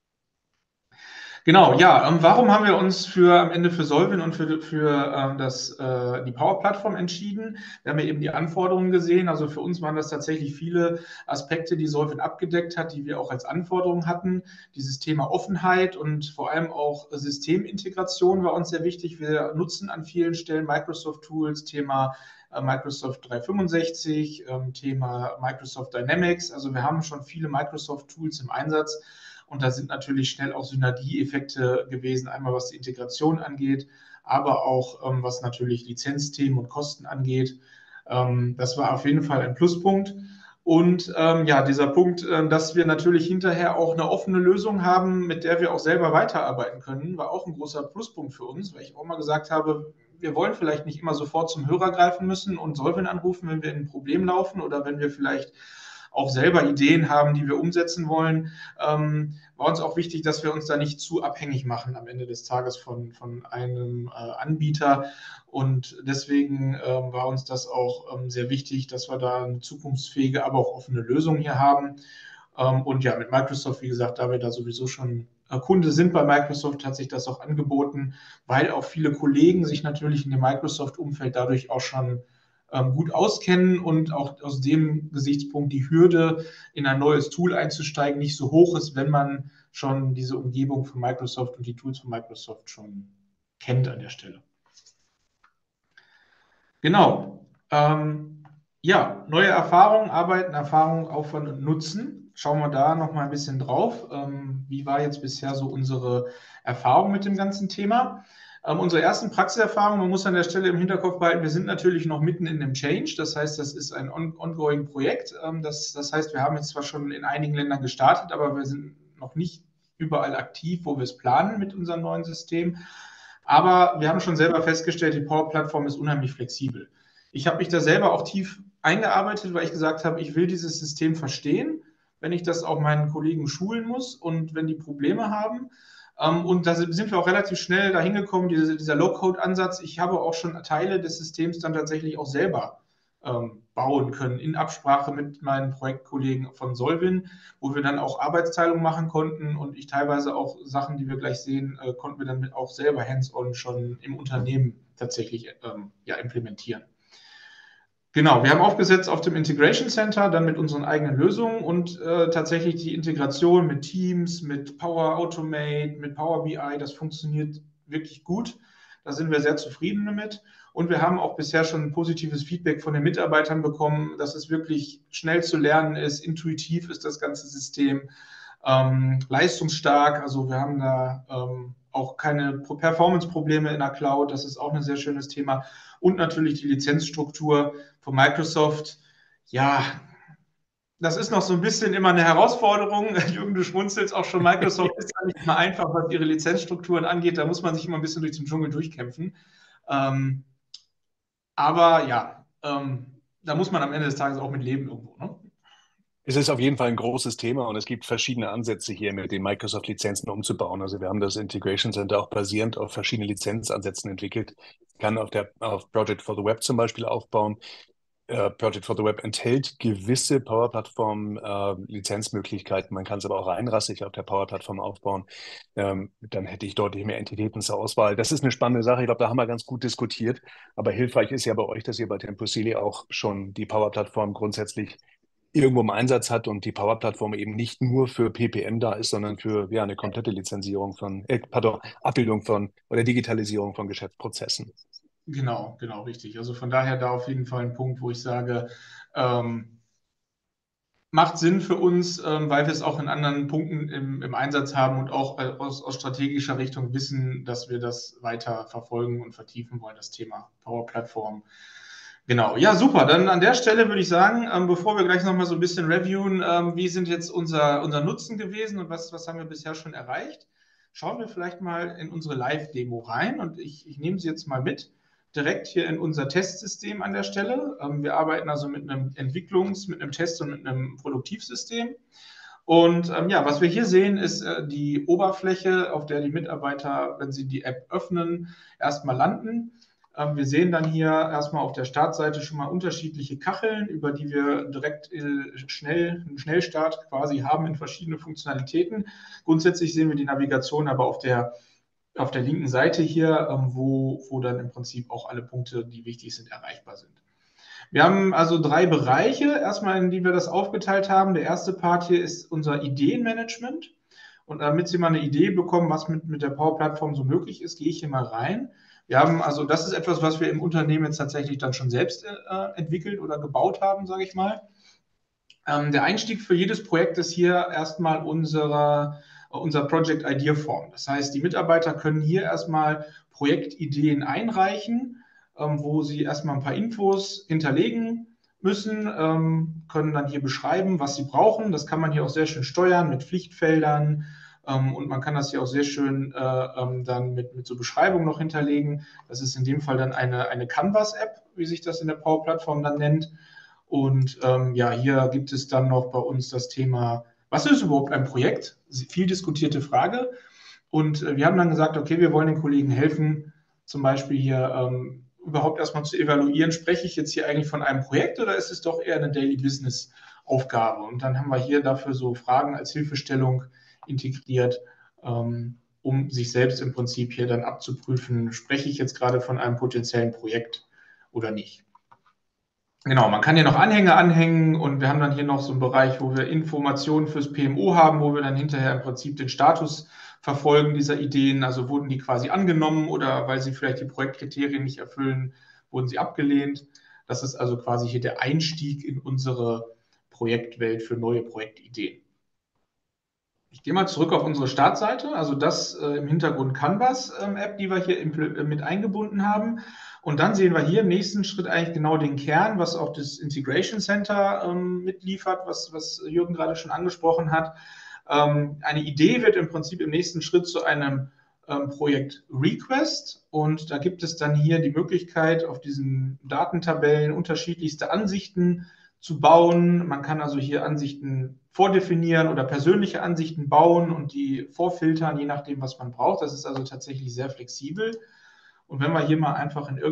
Genau, ja, warum haben wir uns am Ende für Solvin und für die Power-Plattform entschieden? Wir haben ja eben die Anforderungen gesehen, also für uns waren das tatsächlich viele Aspekte, die Solvin abgedeckt hat, die wir auch als Anforderungen hatten. Dieses Thema Offenheit und vor allem auch Systemintegration war uns sehr wichtig. Wir nutzen an vielen Stellen Microsoft-Tools, Thema Microsoft 365, Thema Microsoft Dynamics. Also wir haben schon viele Microsoft-Tools im Einsatz. Und da sind natürlich schnell auch Synergieeffekte gewesen, einmal was die Integration angeht, aber auch was natürlich Lizenzthemen und Kosten angeht. Das war auf jeden Fall ein Pluspunkt. Und ja, dieser Punkt, dass wir natürlich hinterher auch eine offene Lösung haben, mit der wir auch selber weiterarbeiten können, war auch ein großer Pluspunkt für uns, weil ich auch mal gesagt habe, wir wollen vielleicht nicht immer sofort zum Hörer greifen müssen und Solvin anrufen, wenn wir in ein Problem laufen oder wenn wir vielleicht auch selber Ideen haben, die wir umsetzen wollen, war uns auch wichtig, dass wir uns da nicht zu abhängig machen am Ende des Tages von einem Anbieter. Und deswegen war uns das auch sehr wichtig, dass wir da eine zukunftsfähige, aber auch offene Lösung hier haben. Und ja, mit Microsoft, wie gesagt, da wir da sowieso schon Kunde sind bei Microsoft, hat sich das auch angeboten, weil auch viele Kollegen sich natürlich in dem Microsoft-Umfeld dadurch auch schon gut auskennen und auch aus dem Gesichtspunkt die Hürde, in ein neues Tool einzusteigen, nicht so hoch ist, wenn man schon diese Umgebung von Microsoft und die Tools von Microsoft schon kennt an der Stelle. Genau. Ja, neue Erfahrungen, Arbeiten, Erfahrung, Aufwand und Nutzen. Schauen wir da noch mal ein bisschen drauf. Wie war jetzt bisher so unsere Erfahrung mit dem ganzen Thema? Unsere ersten Praxiserfahrungen, man muss an der Stelle im Hinterkopf behalten, wir sind natürlich noch mitten in dem Change. Das heißt, das ist ein ongoing Projekt. Das heißt, wir haben jetzt zwar schon in einigen Ländern gestartet, aber wir sind noch nicht überall aktiv, wo wir es planen mit unserem neuen System. Aber wir haben schon selber festgestellt, die Power-Plattform ist unheimlich flexibel. Ich habe mich da selber auch tief eingearbeitet, weil ich gesagt habe, ich will dieses System verstehen, wenn ich das auch meinen Kollegen schulen muss und wenn die Probleme haben. Und da sind wir auch relativ schnell dahin gekommen, dieser Low-Code-Ansatz. Ich habe auch schon Teile des Systems dann tatsächlich auch selber bauen können, in Absprache mit meinen Projektkollegen von Solvin, wo wir dann auch Arbeitsteilung machen konnten und ich teilweise auch Sachen, die wir gleich sehen, konnten wir dann auch selber hands-on schon im Unternehmen tatsächlich implementieren. Genau, wir haben aufgesetzt auf dem Integration Center, dann mit unseren eigenen Lösungen und tatsächlich die Integration mit Teams, mit Power Automate, mit Power BI, das funktioniert wirklich gut. Da sind wir sehr zufrieden damit. Und wir haben auch bisher schon ein positives Feedback von den Mitarbeitern bekommen, dass es wirklich schnell zu lernen ist, intuitiv ist das ganze System, leistungsstark. Also wir haben da auch keine Performance-Probleme in der Cloud. Das ist auch ein sehr schönes Thema. Und natürlich die Lizenzstruktur von Microsoft. Ja, Das ist noch so ein bisschen immer eine Herausforderung. Jürgen, du schmunzelst auch schon. Microsoft ist ja nicht immer einfach, was ihre Lizenzstrukturen angeht. Da muss man sich immer ein bisschen durch den Dschungel durchkämpfen. Ähm, aber ja, da muss man am Ende des Tages auch mit leben irgendwo. Ne? Es ist auf jeden Fall ein großes Thema und es gibt verschiedene Ansätze hier, mit den Microsoft-Lizenzen umzubauen. Also wir haben das Integration Center auch basierend auf verschiedenen Lizenzansätzen entwickelt. Kann auf Project for the Web zum Beispiel aufbauen. Project for the Web enthält gewisse Power Platform Lizenzmöglichkeiten. Man kann es aber auch reinrassig auf der Power Plattform aufbauen. Dann hätte ich deutlich mehr Entitäten zur Auswahl. Das ist eine spannende Sache. Ich glaube, da haben wir ganz gut diskutiert. Aber hilfreich ist ja bei euch, dass ihr bei Temposili auch schon die Power Plattform grundsätzlich irgendwo im Einsatz hat und die Power-Plattform eben nicht nur für PPM da ist, sondern für ja, eine komplette Lizenzierung Abbildung von oder Digitalisierung von Geschäftsprozessen. Genau, genau, richtig. Also von daher da auf jeden Fall ein Punkt, wo ich sage, ähm, macht Sinn für uns, weil wir es auch in anderen Punkten im Einsatz haben und auch aus strategischer Richtung wissen, dass wir das weiter verfolgen und vertiefen wollen, das Thema Power Platform. Genau, ja, super. Dann an der Stelle würde ich sagen, bevor wir gleich nochmal so ein bisschen reviewen, wie sind jetzt unser Nutzen gewesen und was haben wir bisher schon erreicht, schauen wir vielleicht mal in unsere Live-Demo rein und ich nehme sie jetzt mal mit, direkt hier in unser Testsystem an der Stelle. Wir arbeiten also mit einem mit einem Test- und mit einem Produktivsystem. Und ja, was wir hier sehen, ist die Oberfläche, auf der die Mitarbeiter, wenn sie die App öffnen, erstmal landen. Wir sehen dann hier erstmal auf der Startseite schon mal unterschiedliche Kacheln, über die wir direkt einen Schnellstart quasi haben in verschiedene Funktionalitäten. Grundsätzlich sehen wir die Navigation aber auf der linken Seite hier, wo dann im Prinzip auch alle Punkte, die wichtig sind, erreichbar sind. Wir haben also 3 Bereiche, erstmal in die wir das aufgeteilt haben. Der erste Part hier ist unser Ideenmanagement. Und damit Sie mal eine Idee bekommen, was mit der Power-Plattform so möglich ist, gehe ich hier mal rein. Wir haben also, das ist etwas, was wir im Unternehmen jetzt tatsächlich dann schon selbst entwickelt oder gebaut haben, sage ich mal. Der Einstieg für jedes Projekt ist hier erstmal unser Project Idea Form. Das heißt, die Mitarbeiter können hier erstmal Projektideen einreichen, wo sie erstmal ein paar Infos hinterlegen müssen, können dann hier beschreiben, was sie brauchen. Das kann man hier auch sehr schön steuern mit Pflichtfeldern und man kann das hier auch sehr schön dann mit so Beschreibungen noch hinterlegen. Das ist in dem Fall dann eine Canvas-App, wie sich das in der Power-Plattform dann nennt. Und ja, hier gibt es dann noch bei uns das Thema, was ist überhaupt ein Projekt? Viel diskutierte Frage. Und wir haben dann gesagt, okay, wir wollen den Kollegen helfen, zum Beispiel hier überhaupt erstmal zu evaluieren, spreche ich jetzt hier eigentlich von einem Projekt oder ist es doch eher eine Daily Business Aufgabe? Und dann haben wir hier dafür so Fragen als Hilfestellung integriert, um sich selbst im Prinzip hier dann abzuprüfen, spreche ich jetzt gerade von einem potenziellen Projekt oder nicht. Genau, man kann hier noch Anhänge anhängen und wir haben dann hier noch so einen Bereich, wo wir Informationen fürs PMO haben, wo wir dann hinterher im Prinzip den Status verfolgen dieser Ideen. Also wurden die quasi angenommen oder weil sie vielleicht die Projektkriterien nicht erfüllen, wurden sie abgelehnt. Das ist also quasi hier der Einstieg in unsere Projektwelt für neue Projektideen. Ich gehe mal zurück auf unsere Startseite, also das im Hintergrund Canvas-App, die wir hier mit eingebunden haben. Und dann sehen wir hier im nächsten Schritt eigentlich genau den Kern, was auch das Integration Center mitliefert, was Jürgen gerade schon angesprochen hat. Eine Idee wird im Prinzip im nächsten Schritt zu einem Projekt Request und da gibt es dann hier die Möglichkeit, auf diesen Datentabellen unterschiedlichste Ansichten zu bauen. Man kann also hier Ansichten vordefinieren oder persönliche Ansichten bauen und die vorfiltern, je nachdem, was man braucht. Das ist also tatsächlich sehr flexibel. Und wenn wir hier mal einfach in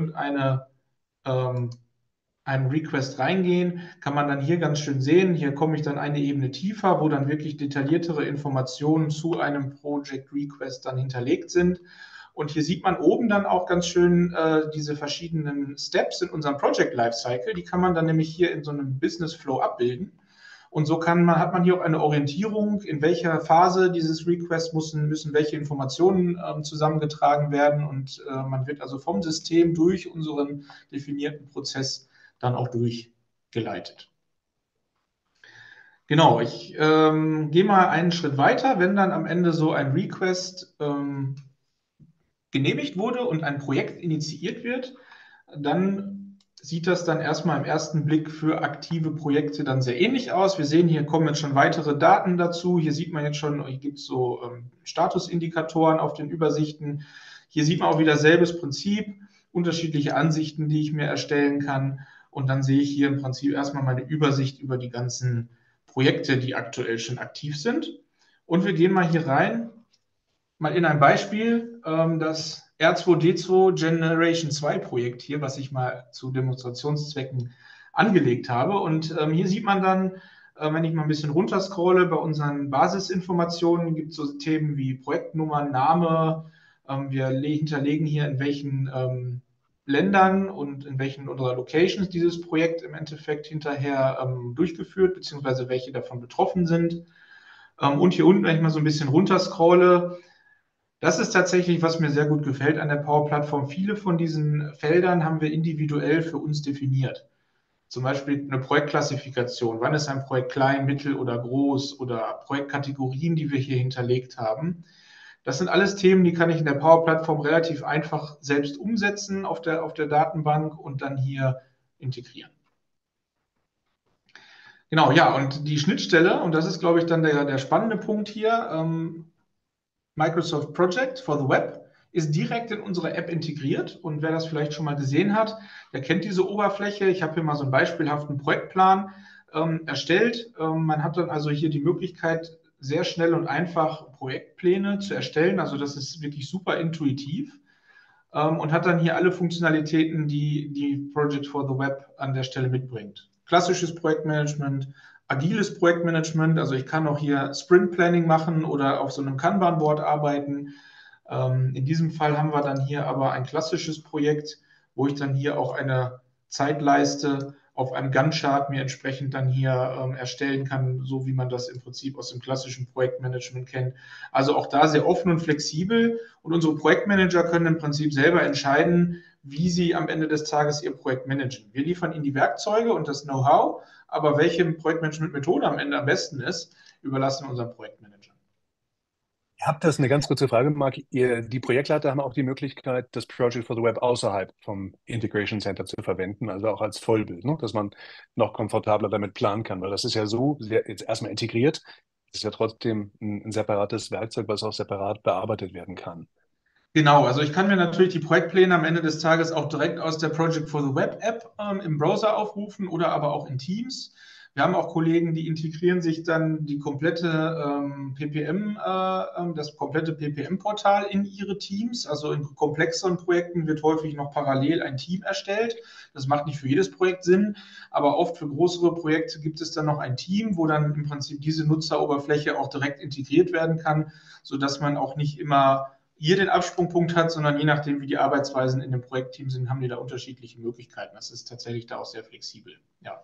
einen Request reingehen, kann man dann hier ganz schön sehen, hier komme ich dann eine Ebene tiefer, wo dann wirklich detailliertere Informationen zu einem Project Request dann hinterlegt sind. Und hier sieht man oben dann auch ganz schön diese verschiedenen Steps in unserem Project Lifecycle. Die kann man dann nämlich hier in so einem Business Flow abbilden. Und so hat man hier auch eine Orientierung, in welcher Phase dieses Request müssen welche Informationen zusammengetragen werden. Und man wird also vom System durch unseren definierten Prozess dann auch durchgeleitet. Genau, ich gehe mal einen Schritt weiter. Wenn dann am Ende so ein Request genehmigt wurde und ein Projekt initiiert wird, dann sieht das dann erstmal im ersten Blick für aktive Projekte dann sehr ähnlich aus. Wir sehen, hier kommen jetzt schon weitere Daten dazu. Hier sieht man jetzt schon, hier gibt es so Statusindikatoren auf den Übersichten. Hier sieht man auch wieder selbes Prinzip, unterschiedliche Ansichten, die ich mir erstellen kann. Und dann sehe ich hier im Prinzip erstmal meine Übersicht über die ganzen Projekte, die aktuell schon aktiv sind. Und wir gehen mal hier rein, mal in ein Beispiel, das R2D2 Generation 2 Projekt hier, was ich mal zu Demonstrationszwecken angelegt habe. Und hier sieht man dann, wenn ich mal ein bisschen runterscrolle, bei unseren Basisinformationen gibt es so Themen wie Projektnummer, Name. Wir hinterlegen hier, in welchen Ländern und in welchen unserer Locations dieses Projekt im Endeffekt hinterher durchgeführt, beziehungsweise welche davon betroffen sind. Und hier unten, wenn ich mal so ein bisschen runterscrolle, das ist tatsächlich, was mir sehr gut gefällt an der Power-Plattform. Viele von diesen Feldern haben wir individuell für uns definiert. Zum Beispiel eine Projektklassifikation. Wann ist ein Projekt klein, mittel oder groß, oder Projektkategorien, die wir hier hinterlegt haben. Das sind alles Themen, die kann ich in der Power-Plattform relativ einfach selbst umsetzen auf der Datenbank und dann hier integrieren. Genau, ja, und die Schnittstelle, und das ist, glaube ich, dann der spannende Punkt hier, Microsoft Project for the Web ist direkt in unsere App integriert, und wer das vielleicht schon mal gesehen hat, der kennt diese Oberfläche. Ich habe hier mal so einen beispielhaften Projektplan erstellt. Man hat dann also hier die Möglichkeit, sehr schnell und einfach Projektpläne zu erstellen. Also das ist wirklich super intuitiv und hat dann hier alle Funktionalitäten, die Project for the Web an der Stelle mitbringt. Klassisches Projektmanagement, agiles Projektmanagement, also ich kann auch hier Sprint Planning machen oder auf so einem Kanban-Board arbeiten. In diesem Fall haben wir dann hier aber ein klassisches Projekt, wo ich dann hier auch eine Zeitleiste auf einem Gantt-Chart mir entsprechend dann hier erstellen kann, so wie man das im Prinzip aus dem klassischen Projektmanagement kennt. Also auch da sehr offen und flexibel, und unsere Projektmanager können im Prinzip selber entscheiden, wie sie am Ende des Tages ihr Projekt managen. Wir liefern ihnen die Werkzeuge und das Know-how, aber welche Projektmanagement-Methode am Ende am besten ist, überlassen wir unseren Projektmanagern. Ihr habt das eine ganz kurze Frage, Marc. Die Projektleiter haben auch die Möglichkeit, das Project for the Web außerhalb vom Integration Center zu verwenden, also auch als Vollbild, ne? Dass man noch komfortabler damit planen kann, weil das ist ja so sehr, jetzt erstmal integriert, das ist ja trotzdem ein separates Werkzeug, was auch separat bearbeitet werden kann. Genau, also ich kann mir natürlich die Projektpläne am Ende des Tages auch direkt aus der Project for the Web App im Browser aufrufen oder aber auch in Teams. Wir haben auch Kollegen, die integrieren sich dann die komplette das komplette PPM-Portal in ihre Teams. Also in komplexeren Projekten wird häufig noch parallel ein Team erstellt. Das macht nicht für jedes Projekt Sinn, aber oft für größere Projekte gibt es dann noch ein Team, wo dann im Prinzip diese Nutzeroberfläche auch direkt integriert werden kann, sodass man auch nicht immer hier den Absprungpunkt hat, sondern je nachdem, wie die Arbeitsweisen in dem Projektteam sind, haben die da unterschiedliche Möglichkeiten. Das ist tatsächlich da auch sehr flexibel. Ja.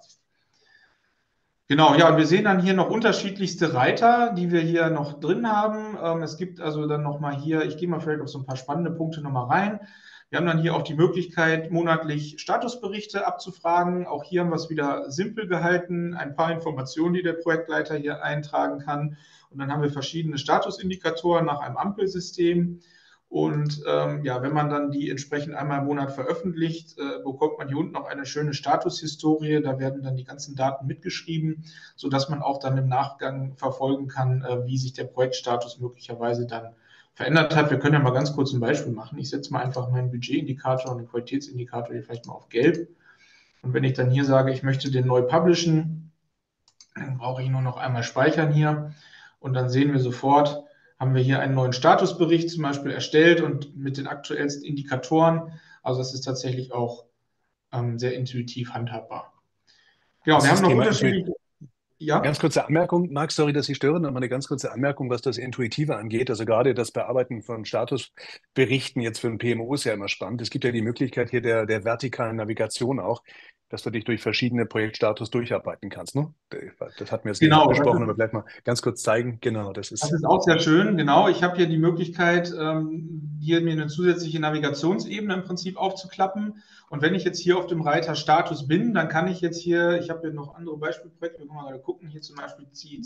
Genau, ja, und wir sehen dann hier noch unterschiedlichste Reiter, die wir hier noch drin haben. Es gibt also dann nochmal hier, ich gehe mal vielleicht auf so ein paar spannende Punkte nochmal rein. Wir haben dann hier auch die Möglichkeit, monatlich Statusberichte abzufragen. Auch hier haben wir es wieder simpel gehalten, ein paar Informationen, die der Projektleiter hier eintragen kann. Und dann haben wir verschiedene Statusindikatoren nach einem Ampelsystem. Und ja, wenn man dann die entsprechend einmal im Monat veröffentlicht, bekommt man hier unten noch eine schöne Statushistorie. Da werden dann die ganzen Daten mitgeschrieben, sodass man auch dann im Nachgang verfolgen kann, wie sich der Projektstatus möglicherweise dann verändert hat. Wir können ja mal ganz kurz ein Beispiel machen. Ich setze mal einfach meinen Budgetindikator und den Qualitätsindikator hier vielleicht mal auf Gelb. Und wenn ich dann hier sage, ich möchte den neu publishen, dann brauche ich nur noch einmal speichern hier. Und dann sehen wir sofort, haben wir hier einen neuen Statusbericht zum Beispiel erstellt und mit den aktuellsten Indikatoren. Also das ist tatsächlich auch sehr intuitiv handhabbar. Genau, wir haben noch unterschiedliche. Ja. Ganz kurze Anmerkung, Marc, sorry, dass ich störe, aber eine ganz kurze Anmerkung, was das Intuitive angeht. Also gerade das Bearbeiten von Statusberichten jetzt für ein PMO ist ja immer spannend. Es gibt ja die Möglichkeit hier der vertikalen Navigation auch, dass du dich durch verschiedene Projektstatus durcharbeiten kannst. Ne? Das hatten wir jetzt nicht Genau, abgesprochen, aber vielleicht mal ganz kurz zeigen. Genau, das ist auch sehr schön. Genau, ich habe hier die Möglichkeit, hier mir eine zusätzliche Navigationsebene im Prinzip aufzuklappen. Und wenn ich jetzt hier auf dem Reiter Status bin, dann kann ich jetzt hier, ich habe hier noch andere Beispielprojekte, wir können mal gucken, hier zum Beispiel die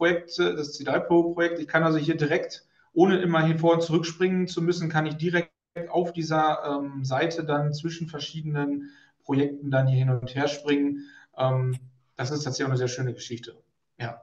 C3PO-Projekte, das C3PO-Projekt. Ich kann also hier direkt, ohne immer hier vor und zurückspringen zu müssen, kann ich direkt auf dieser Seite dann zwischen verschiedenen Projekten dann hier hin und her springen. Das ist tatsächlich auch eine sehr schöne Geschichte. Ja.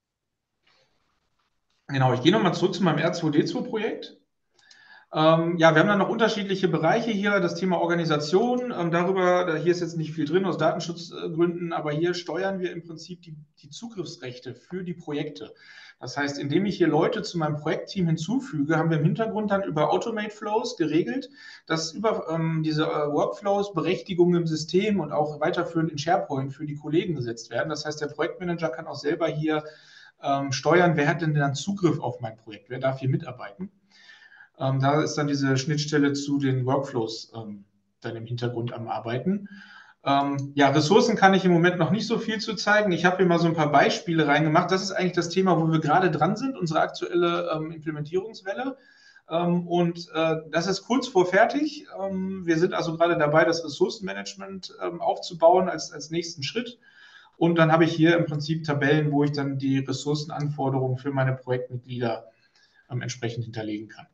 Genau, ich gehe nochmal zurück zu meinem R2D2-Projekt. Ja, wir haben dann noch unterschiedliche Bereiche hier, das Thema Organisation, hier ist jetzt nicht viel drin aus Datenschutzgründen, aber hier steuern wir im Prinzip die Zugriffsrechte für die Projekte. Das heißt, indem ich hier Leute zu meinem Projektteam hinzufüge, haben wir im Hintergrund dann über Automate Flows geregelt, dass über diese Workflows Berechtigungen im System und auch weiterführend in SharePoint für die Kollegen gesetzt werden. Das heißt, der Projektmanager kann auch selber hier steuern, wer hat denn dann Zugriff auf mein Projekt, wer darf hier mitarbeiten. Da ist dann diese Schnittstelle zu den Workflows dann im Hintergrund am Arbeiten. Ja, Ressourcen kann ich im Moment noch nicht so viel zu zeigen. Ich habe hier mal so ein paar Beispiele reingemacht. Das ist eigentlich das Thema, wo wir gerade dran sind, unsere aktuelle Implementierungswelle. Das ist kurz vor fertig. Wir sind also gerade dabei, das Ressourcenmanagement aufzubauen als nächsten Schritt. Und dann habe ich hier im Prinzip Tabellen, wo ich dann die Ressourcenanforderungen für meine Projektmitglieder entsprechend hinterlegen kann.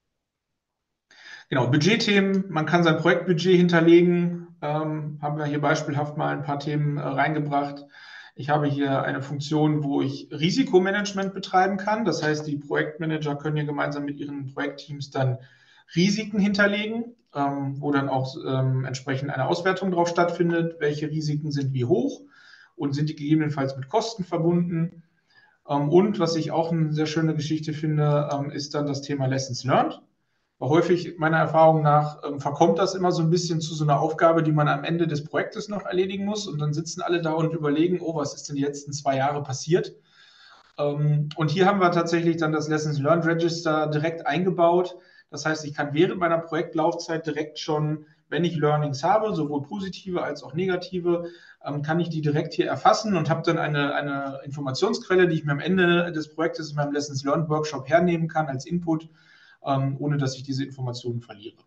Genau, Budgetthemen, man kann sein Projektbudget hinterlegen, haben wir hier beispielhaft mal ein paar Themen reingebracht. Ich habe hier eine Funktion, wo ich Risikomanagement betreiben kann. Das heißt, die Projektmanager können hier gemeinsam mit ihren Projektteams dann Risiken hinterlegen, wo dann auch entsprechend eine Auswertung drauf stattfindet, welche Risiken sind wie hoch und sind die gegebenenfalls mit Kosten verbunden. Und was ich auch eine sehr schöne Geschichte finde, ist dann das Thema Lessons Learned. Häufig, meiner Erfahrung nach, verkommt das immer so ein bisschen zu so einer Aufgabe, die man am Ende des Projektes noch erledigen muss. Und dann sitzen alle da und überlegen, oh, was ist denn die letzten 2 Jahre passiert? Und hier haben wir tatsächlich dann das Lessons Learned Register direkt eingebaut. Das heißt, ich kann während meiner Projektlaufzeit direkt schon, wenn ich Learnings habe, sowohl positive als auch negative, kann ich die direkt hier erfassen und habe dann eine Informationsquelle, die ich mir am Ende des Projektes in meinem Lessons Learned Workshop hernehmen kann als Input, ohne dass ich diese Informationen verliere.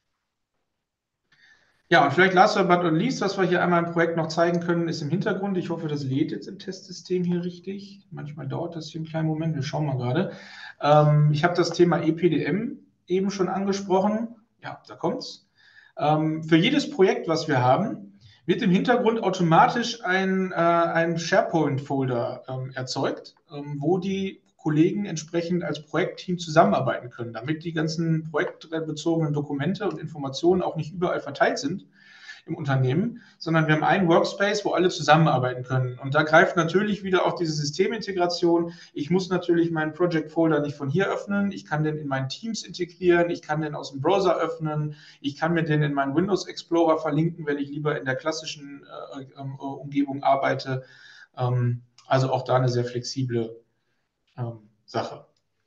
Ja, und vielleicht last but not least, was wir hier einmal im Projekt noch zeigen können, ist im Hintergrund. Ich hoffe, das lädt jetzt im Testsystem hier richtig. Manchmal dauert das hier einen kleinen Moment. Wir schauen mal gerade. Ich habe das Thema EPDM eben schon angesprochen. Ja, da kommt's. Für jedes Projekt, was wir haben, wird im Hintergrund automatisch ein SharePoint-Folder erzeugt, wo die Kollegen entsprechend als Projektteam zusammenarbeiten können, damit die ganzen projektbezogenen Dokumente und Informationen auch nicht überall verteilt sind im Unternehmen, sondern wir haben einen Workspace, wo alle zusammenarbeiten können. Und da greift natürlich wieder auch diese Systemintegration. Ich muss natürlich meinen Project Folder nicht von hier öffnen. Ich kann den in meinen Teams integrieren. Ich kann den aus dem Browser öffnen. Ich kann mir den in meinen Windows Explorer verlinken, wenn ich lieber in der klassischen Umgebung arbeite. Also auch da eine sehr flexible Sache.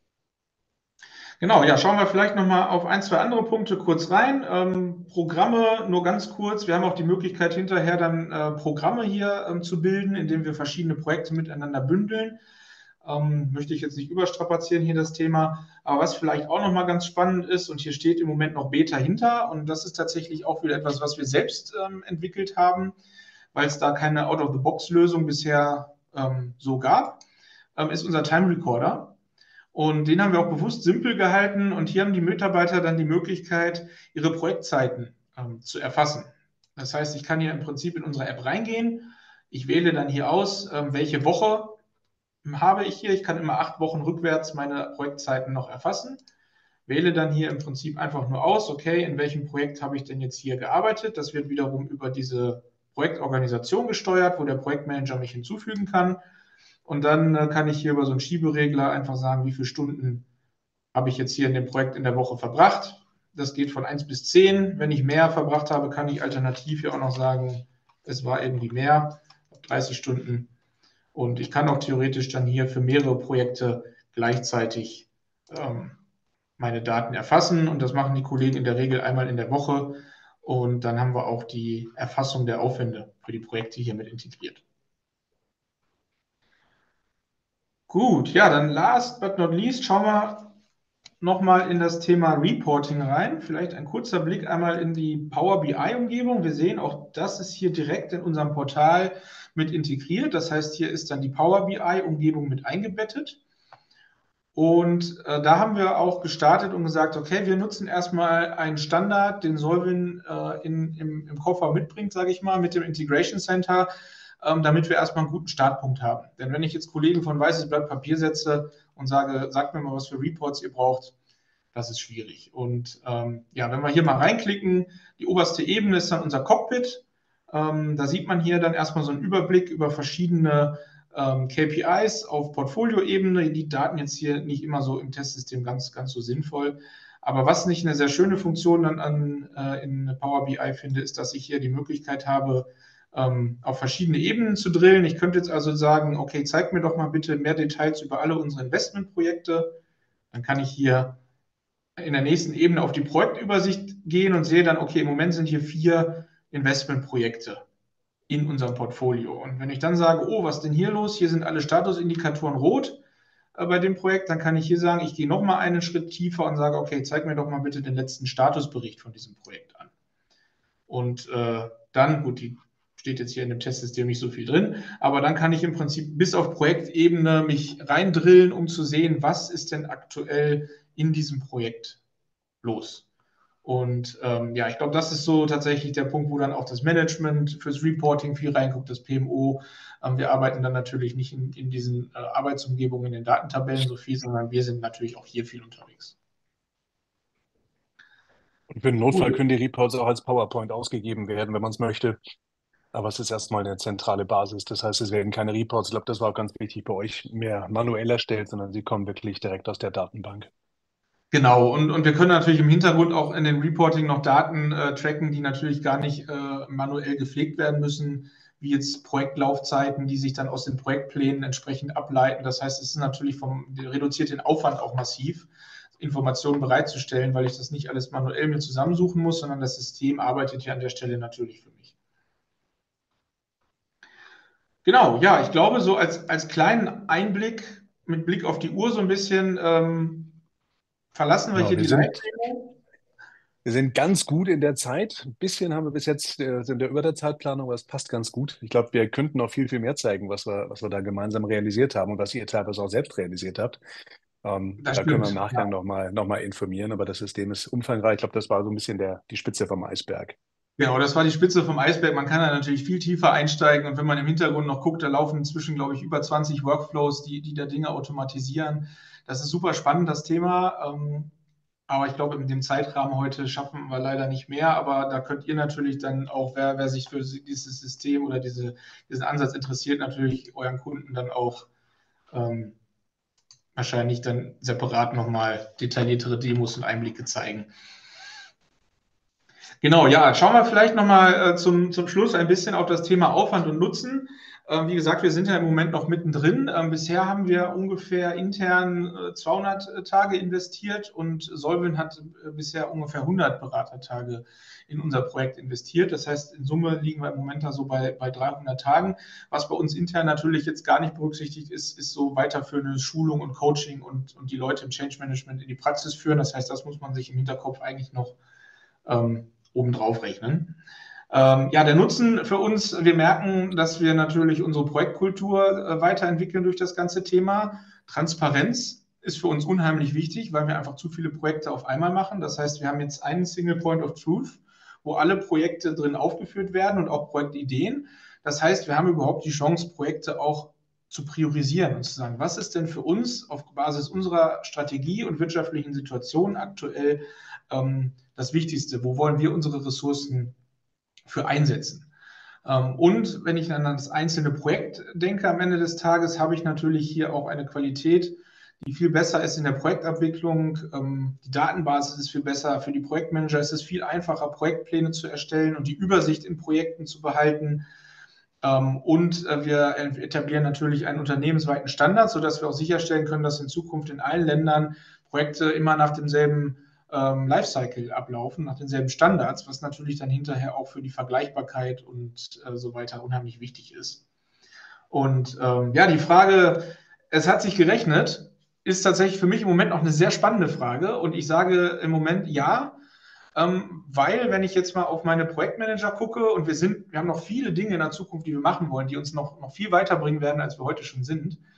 Genau, ja, schauen wir vielleicht nochmal auf 1, 2 andere Punkte kurz rein. Programme nur ganz kurz. Wir haben auch die Möglichkeit, hinterher dann Programme hier zu bilden, indem wir verschiedene Projekte miteinander bündeln. Möchte ich jetzt nicht überstrapazieren hier das Thema. Aber was vielleicht auch nochmal ganz spannend ist, und hier steht im Moment noch Beta hinter, und das ist tatsächlich auch wieder etwas, was wir selbst entwickelt haben, weil es da keine Out-of-the-Box-Lösung bisher so gab, ist unser Time Recorder. Und den haben wir auch bewusst simpel gehalten. Und hier haben die Mitarbeiter dann die Möglichkeit, ihre Projektzeiten zu erfassen. Das heißt, ich kann hier im Prinzip in unsere App reingehen. Ich wähle dann hier aus, welche Woche habe ich hier. Ich kann immer 8 Wochen rückwärts meine Projektzeiten noch erfassen. Wähle dann hier im Prinzip einfach nur aus, okay, in welchem Projekt habe ich denn jetzt hier gearbeitet. Das wird wiederum über diese Projektorganisation gesteuert, wo der Projektmanager mich hinzufügen kann. Und dann kann ich hier über so einen Schieberegler einfach sagen, wie viele Stunden habe ich jetzt hier in dem Projekt in der Woche verbracht. Das geht von 1 bis 10. Wenn ich mehr verbracht habe, kann ich alternativ hier auch noch sagen, es war irgendwie mehr, 30 Stunden. Und ich kann auch theoretisch dann hier für mehrere Projekte gleichzeitig meine Daten erfassen. Und das machen die Kollegen in der Regel einmal in der Woche. Und dann haben wir auch die Erfassung der Aufwände für die Projekte hier mit integriert. Gut, ja, dann last but not least schauen wir nochmal in das Thema Reporting rein. Vielleicht ein kurzer Blick einmal in die Power BI-Umgebung. Wir sehen, auch das ist hier direkt in unserem Portal mit integriert. Das heißt, hier ist dann die Power BI-Umgebung mit eingebettet. Und da haben wir auch gestartet und gesagt, okay, wir nutzen erstmal einen Standard, den Solvin im Koffer mitbringt, sage ich mal, mit dem Integration Center, damit wir erstmal einen guten Startpunkt haben. Denn wenn ich jetzt Kollegen von Weißes Blatt Papier setze und sage, sagt mir mal, was für Reports ihr braucht, das ist schwierig. Und ja, wenn wir hier mal reinklicken, die oberste Ebene ist dann unser Cockpit. Da sieht man hier dann erstmal so einen Überblick über verschiedene KPIs auf Portfolioebene. Die Daten jetzt hier nicht immer so im Testsystem ganz so sinnvoll. Aber was ich eine sehr schöne Funktion dann in Power BI finde, ist, dass ich hier die Möglichkeit habe, auf verschiedene Ebenen zu drillen. Ich könnte jetzt also sagen, okay, zeig mir doch mal bitte mehr Details über alle unsere Investmentprojekte. Dann kann ich hier in der nächsten Ebene auf die Projektübersicht gehen und sehe dann, okay, im Moment sind hier 4 Investmentprojekte in unserem Portfolio. Und wenn ich dann sage, oh, was ist denn hier los? Hier sind alle Statusindikatoren rot bei dem Projekt, dann kann ich hier sagen, ich gehe nochmal einen Schritt tiefer und sage, okay, zeig mir doch mal bitte den letzten Statusbericht von diesem Projekt an. Und dann, gut, die steht jetzt hier in dem Testsystem nicht so viel drin, aber dann kann ich im Prinzip bis auf Projektebene mich reindrillen, um zu sehen, was ist denn aktuell in diesem Projekt los. Und ja, ich glaube, das ist so tatsächlich der Punkt, wo dann auch das Management fürs Reporting viel reinguckt, das PMO. Wir arbeiten dann natürlich nicht in diesen Arbeitsumgebungen, in den Datentabellen so viel, sondern wir sind natürlich auch hier viel unterwegs. Und für den Notfall können die Reports auch als PowerPoint ausgegeben werden, wenn man es möchte. Aber es ist erstmal eine zentrale Basis. Das heißt, es werden keine Reports, ich glaube, das war auch ganz wichtig bei euch, mehr manuell erstellt, sondern sie kommen wirklich direkt aus der Datenbank. Genau, und wir können natürlich im Hintergrund auch in den Reporting noch Daten tracken, die natürlich gar nicht manuell gepflegt werden müssen, wie jetzt Projektlaufzeiten, die sich dann aus den Projektplänen entsprechend ableiten. Das heißt, es ist natürlich reduziert den Aufwand auch massiv, Informationen bereitzustellen, weil ich das nicht alles manuell mir zusammensuchen muss, sondern das System arbeitet ja an der Stelle natürlich für mich. Genau, ja, ich glaube, so als kleinen Einblick mit Blick auf die Uhr so ein bisschen verlassen wir Genau, hier die Live-Demo. wir sind ganz gut in der Zeit. Ein bisschen haben wir bis jetzt sind wir über der Zeitplanung, aber es passt ganz gut. Ich glaube, wir könnten noch viel mehr zeigen, was wir da gemeinsam realisiert haben und was ihr teilweise auch selbst realisiert habt. Das Da können wir im stimmt, Nachgang ja. noch mal informieren, aber das System ist umfangreich. Ich glaube, das war so ein bisschen die Spitze vom Eisberg. Genau, das war die Spitze vom Eisberg. Man kann da natürlich viel tiefer einsteigen. Und wenn man im Hintergrund noch guckt, da laufen inzwischen, glaube ich, über 20 Workflows, die da Dinge automatisieren. Das ist super spannend, das Thema. Aber ich glaube, in dem Zeitrahmen heute schaffen wir leider nicht mehr. Aber da könnt ihr natürlich dann auch, wer sich für dieses System oder diesen Ansatz interessiert, natürlich euren Kunden dann auch wahrscheinlich dann separat nochmal detailliertere Demos und Einblicke zeigen. Genau, ja, schauen wir vielleicht nochmal zum Schluss ein bisschen auf das Thema Aufwand und Nutzen. Wie gesagt, wir sind ja im Moment noch mittendrin. Bisher haben wir ungefähr intern 200 Tage investiert und Solvin hat bisher ungefähr 100 Beratertage in unser Projekt investiert. Das heißt, in Summe liegen wir im Moment da so bei 300 Tagen. Was bei uns intern natürlich jetzt gar nicht berücksichtigt ist, ist so weiterführende Schulung und Coaching und die Leute im Change Management in die Praxis führen. Das heißt, das muss man sich im Hinterkopf eigentlich noch obendrauf rechnen. Ja, der Nutzen für uns, wir merken, dass wir natürlich unsere Projektkultur weiterentwickeln durch das ganze Thema. Transparenz ist für uns unheimlich wichtig, weil wir einfach zu viele Projekte auf einmal machen. Das heißt, wir haben jetzt einen Single Point of Truth, wo alle Projekte drin aufgeführt werden und auch Projektideen. Das heißt, wir haben überhaupt die Chance, Projekte auch zu priorisieren und zu sagen, was ist denn für uns auf Basis unserer Strategie und wirtschaftlichen Situation aktuell das Wichtigste? Wo wollen wir unsere Ressourcen für einsetzen? Und wenn ich an das einzelne Projekt denke, am Ende des Tages habe ich natürlich hier auch eine Qualität, die viel besser ist in der Projektabwicklung. Die Datenbasis ist viel besser. Für die Projektmanager ist es viel einfacher, Projektpläne zu erstellen und die Übersicht in Projekten zu behalten. Und wir etablieren natürlich einen unternehmensweiten Standard, sodass wir auch sicherstellen können, dass in Zukunft in allen Ländern Projekte immer nach demselben Lifecycle ablaufen, nach denselben Standards, was natürlich dann hinterher auch für die Vergleichbarkeit und so weiter unheimlich wichtig ist. Und ja, die Frage, es hat sich gerechnet, ist tatsächlich für mich im Moment noch eine sehr spannende Frage. Und ich sage im Moment ja, weil, wenn ich jetzt mal auf meine Projektmanager gucke und wir haben noch viele Dinge in der Zukunft, die wir machen wollen, die uns noch viel weiterbringen werden, als wir heute schon sind.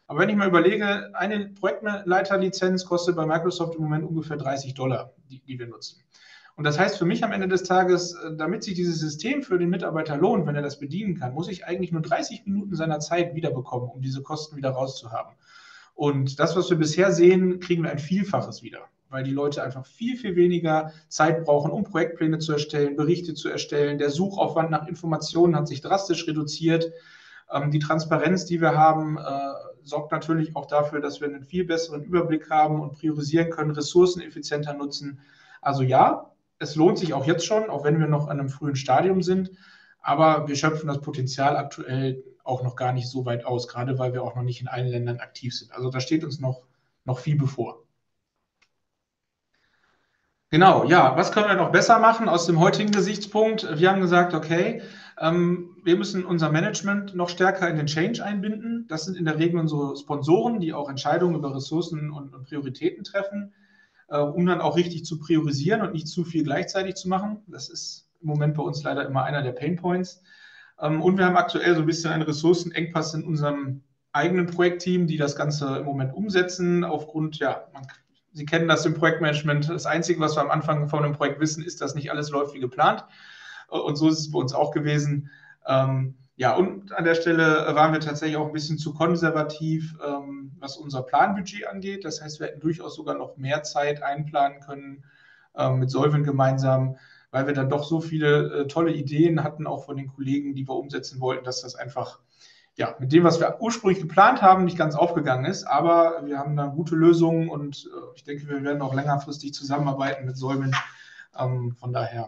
Aber wenn ich mal überlege, eine Projektleiterlizenz kostet bei Microsoft im Moment ungefähr $30, die wir nutzen. Und das heißt für mich am Ende des Tages, damit sich dieses System für den Mitarbeiter lohnt, wenn er das bedienen kann, muss ich eigentlich nur 30 Minuten seiner Zeit wiederbekommen, um diese Kosten wieder rauszuhaben. Und das, was wir bisher sehen, kriegen wir ein Vielfaches wieder, weil die Leute einfach viel, viel weniger Zeit brauchen, um Projektpläne zu erstellen, Berichte zu erstellen. Der Suchaufwand nach Informationen hat sich drastisch reduziert. Die Transparenz, die wir haben, sorgt natürlich auch dafür, dass wir einen viel besseren Überblick haben und priorisieren können, Ressourcen effizienter nutzen. Also ja, es lohnt sich auch jetzt schon, auch wenn wir noch an einem frühen Stadium sind. Aber wir schöpfen das Potenzial aktuell auch noch gar nicht so weit aus, gerade weil wir auch noch nicht in allen Ländern aktiv sind. Also da steht uns noch viel bevor. Genau, ja, was können wir noch besser machen aus dem heutigen Gesichtspunkt? Wir haben gesagt, okay, wir müssen unser Management noch stärker in den Change einbinden. Das sind in der Regel unsere Sponsoren, die auch Entscheidungen über Ressourcen und Prioritäten treffen, um dann auch richtig zu priorisieren und nicht zu viel gleichzeitig zu machen. Das ist im Moment bei uns leider immer einer der Painpoints. Und wir haben aktuell so ein bisschen einen Ressourcenengpass in unserem eigenen Projektteam, die das Ganze im Moment umsetzen. Aufgrund, ja, Sie kennen das im Projektmanagement. Das Einzige, was wir am Anfang von einem Projekt wissen, ist, dass nicht alles läuft wie geplant. Und so ist es bei uns auch gewesen. Ja, und an der Stelle waren wir tatsächlich auch ein bisschen zu konservativ, was unser Planbudget angeht. Das heißt, wir hätten durchaus sogar noch mehr Zeit einplanen können mit Solvent gemeinsam, weil wir dann doch so viele tolle Ideen hatten, auch von den Kollegen, die wir umsetzen wollten, dass das einfach ja, mit dem, was wir ursprünglich geplant haben, nicht ganz aufgegangen ist. Aber wir haben da gute Lösungen und ich denke, wir werden auch längerfristig zusammenarbeiten mit Solvent. Von daher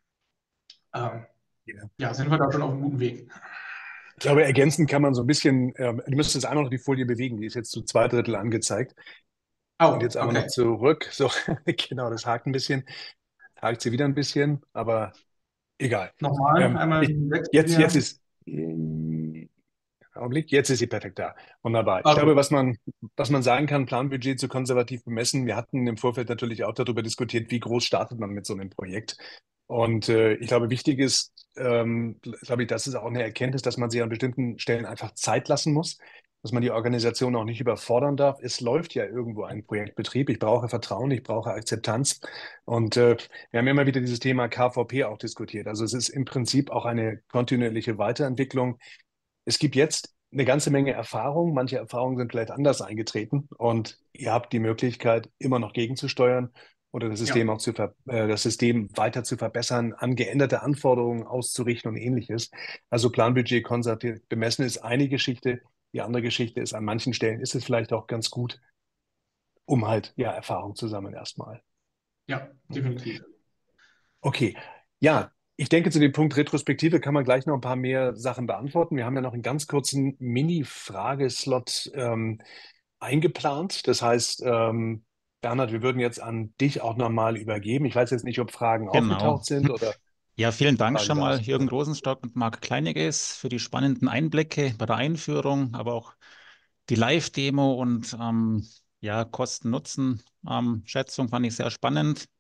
ja, sind wir da schon auf einem guten Weg. Ich glaube, ergänzend kann man so ein bisschen, du müsstest einmal noch die Folie bewegen, die ist jetzt zu 2/3 angezeigt. Oh, Und jetzt einmal okay. noch zurück. So, genau, das hakt ein bisschen. Hakt sie wieder ein bisschen, aber egal. Nochmal, einmal Jetzt ist, Augenblick, jetzt ist sie perfekt da. Wunderbar. Ich Okay. glaube, was man sagen kann, Planbudget zu konservativ bemessen. Wir hatten im Vorfeld natürlich auch darüber diskutiert, wie groß startet man mit so einem Projekt. Und ich glaube, wichtig ist, glaube ich, das ist auch eine Erkenntnis, dass man sich an bestimmten Stellen einfach Zeit lassen muss, dass man die Organisation auch nicht überfordern darf. Es läuft ja irgendwo ein Projektbetrieb. Ich brauche Vertrauen, ich brauche Akzeptanz. Und wir haben immer wieder dieses Thema KVP auch diskutiert. Also es ist im Prinzip auch eine kontinuierliche Weiterentwicklung. Es gibt jetzt eine ganze Menge Erfahrung. Manche Erfahrungen sind vielleicht anders eingetreten und ihr habt die Möglichkeit, immer noch gegenzusteuern oder das Ja. System auch das System weiter zu verbessern, an geänderte Anforderungen auszurichten und ähnliches. Also Planbudget konservativ bemessen ist eine Geschichte. Die andere Geschichte ist, an manchen Stellen ist es vielleicht auch ganz gut, um halt ja Erfahrung zu sammeln erstmal. Ja, definitiv. Okay, ja, ich denke, zu dem Punkt Retrospektive kann man gleich noch ein paar mehr Sachen beantworten. Wir haben ja noch einen ganz kurzen Mini-Frageslot eingeplant. Das heißt, Bernhard, wir würden jetzt an dich auch nochmal übergeben. Ich weiß jetzt nicht, ob Fragen Genau. aufgetaucht sind oder Ja, vielen Dank Fragen schon da mal, sind. Jürgen Rosenstock und Marc Kleiniges, für die spannenden Einblicke bei der Einführung, aber auch die Live-Demo und ja, Kosten-Nutzen-Schätzung fand ich sehr spannend.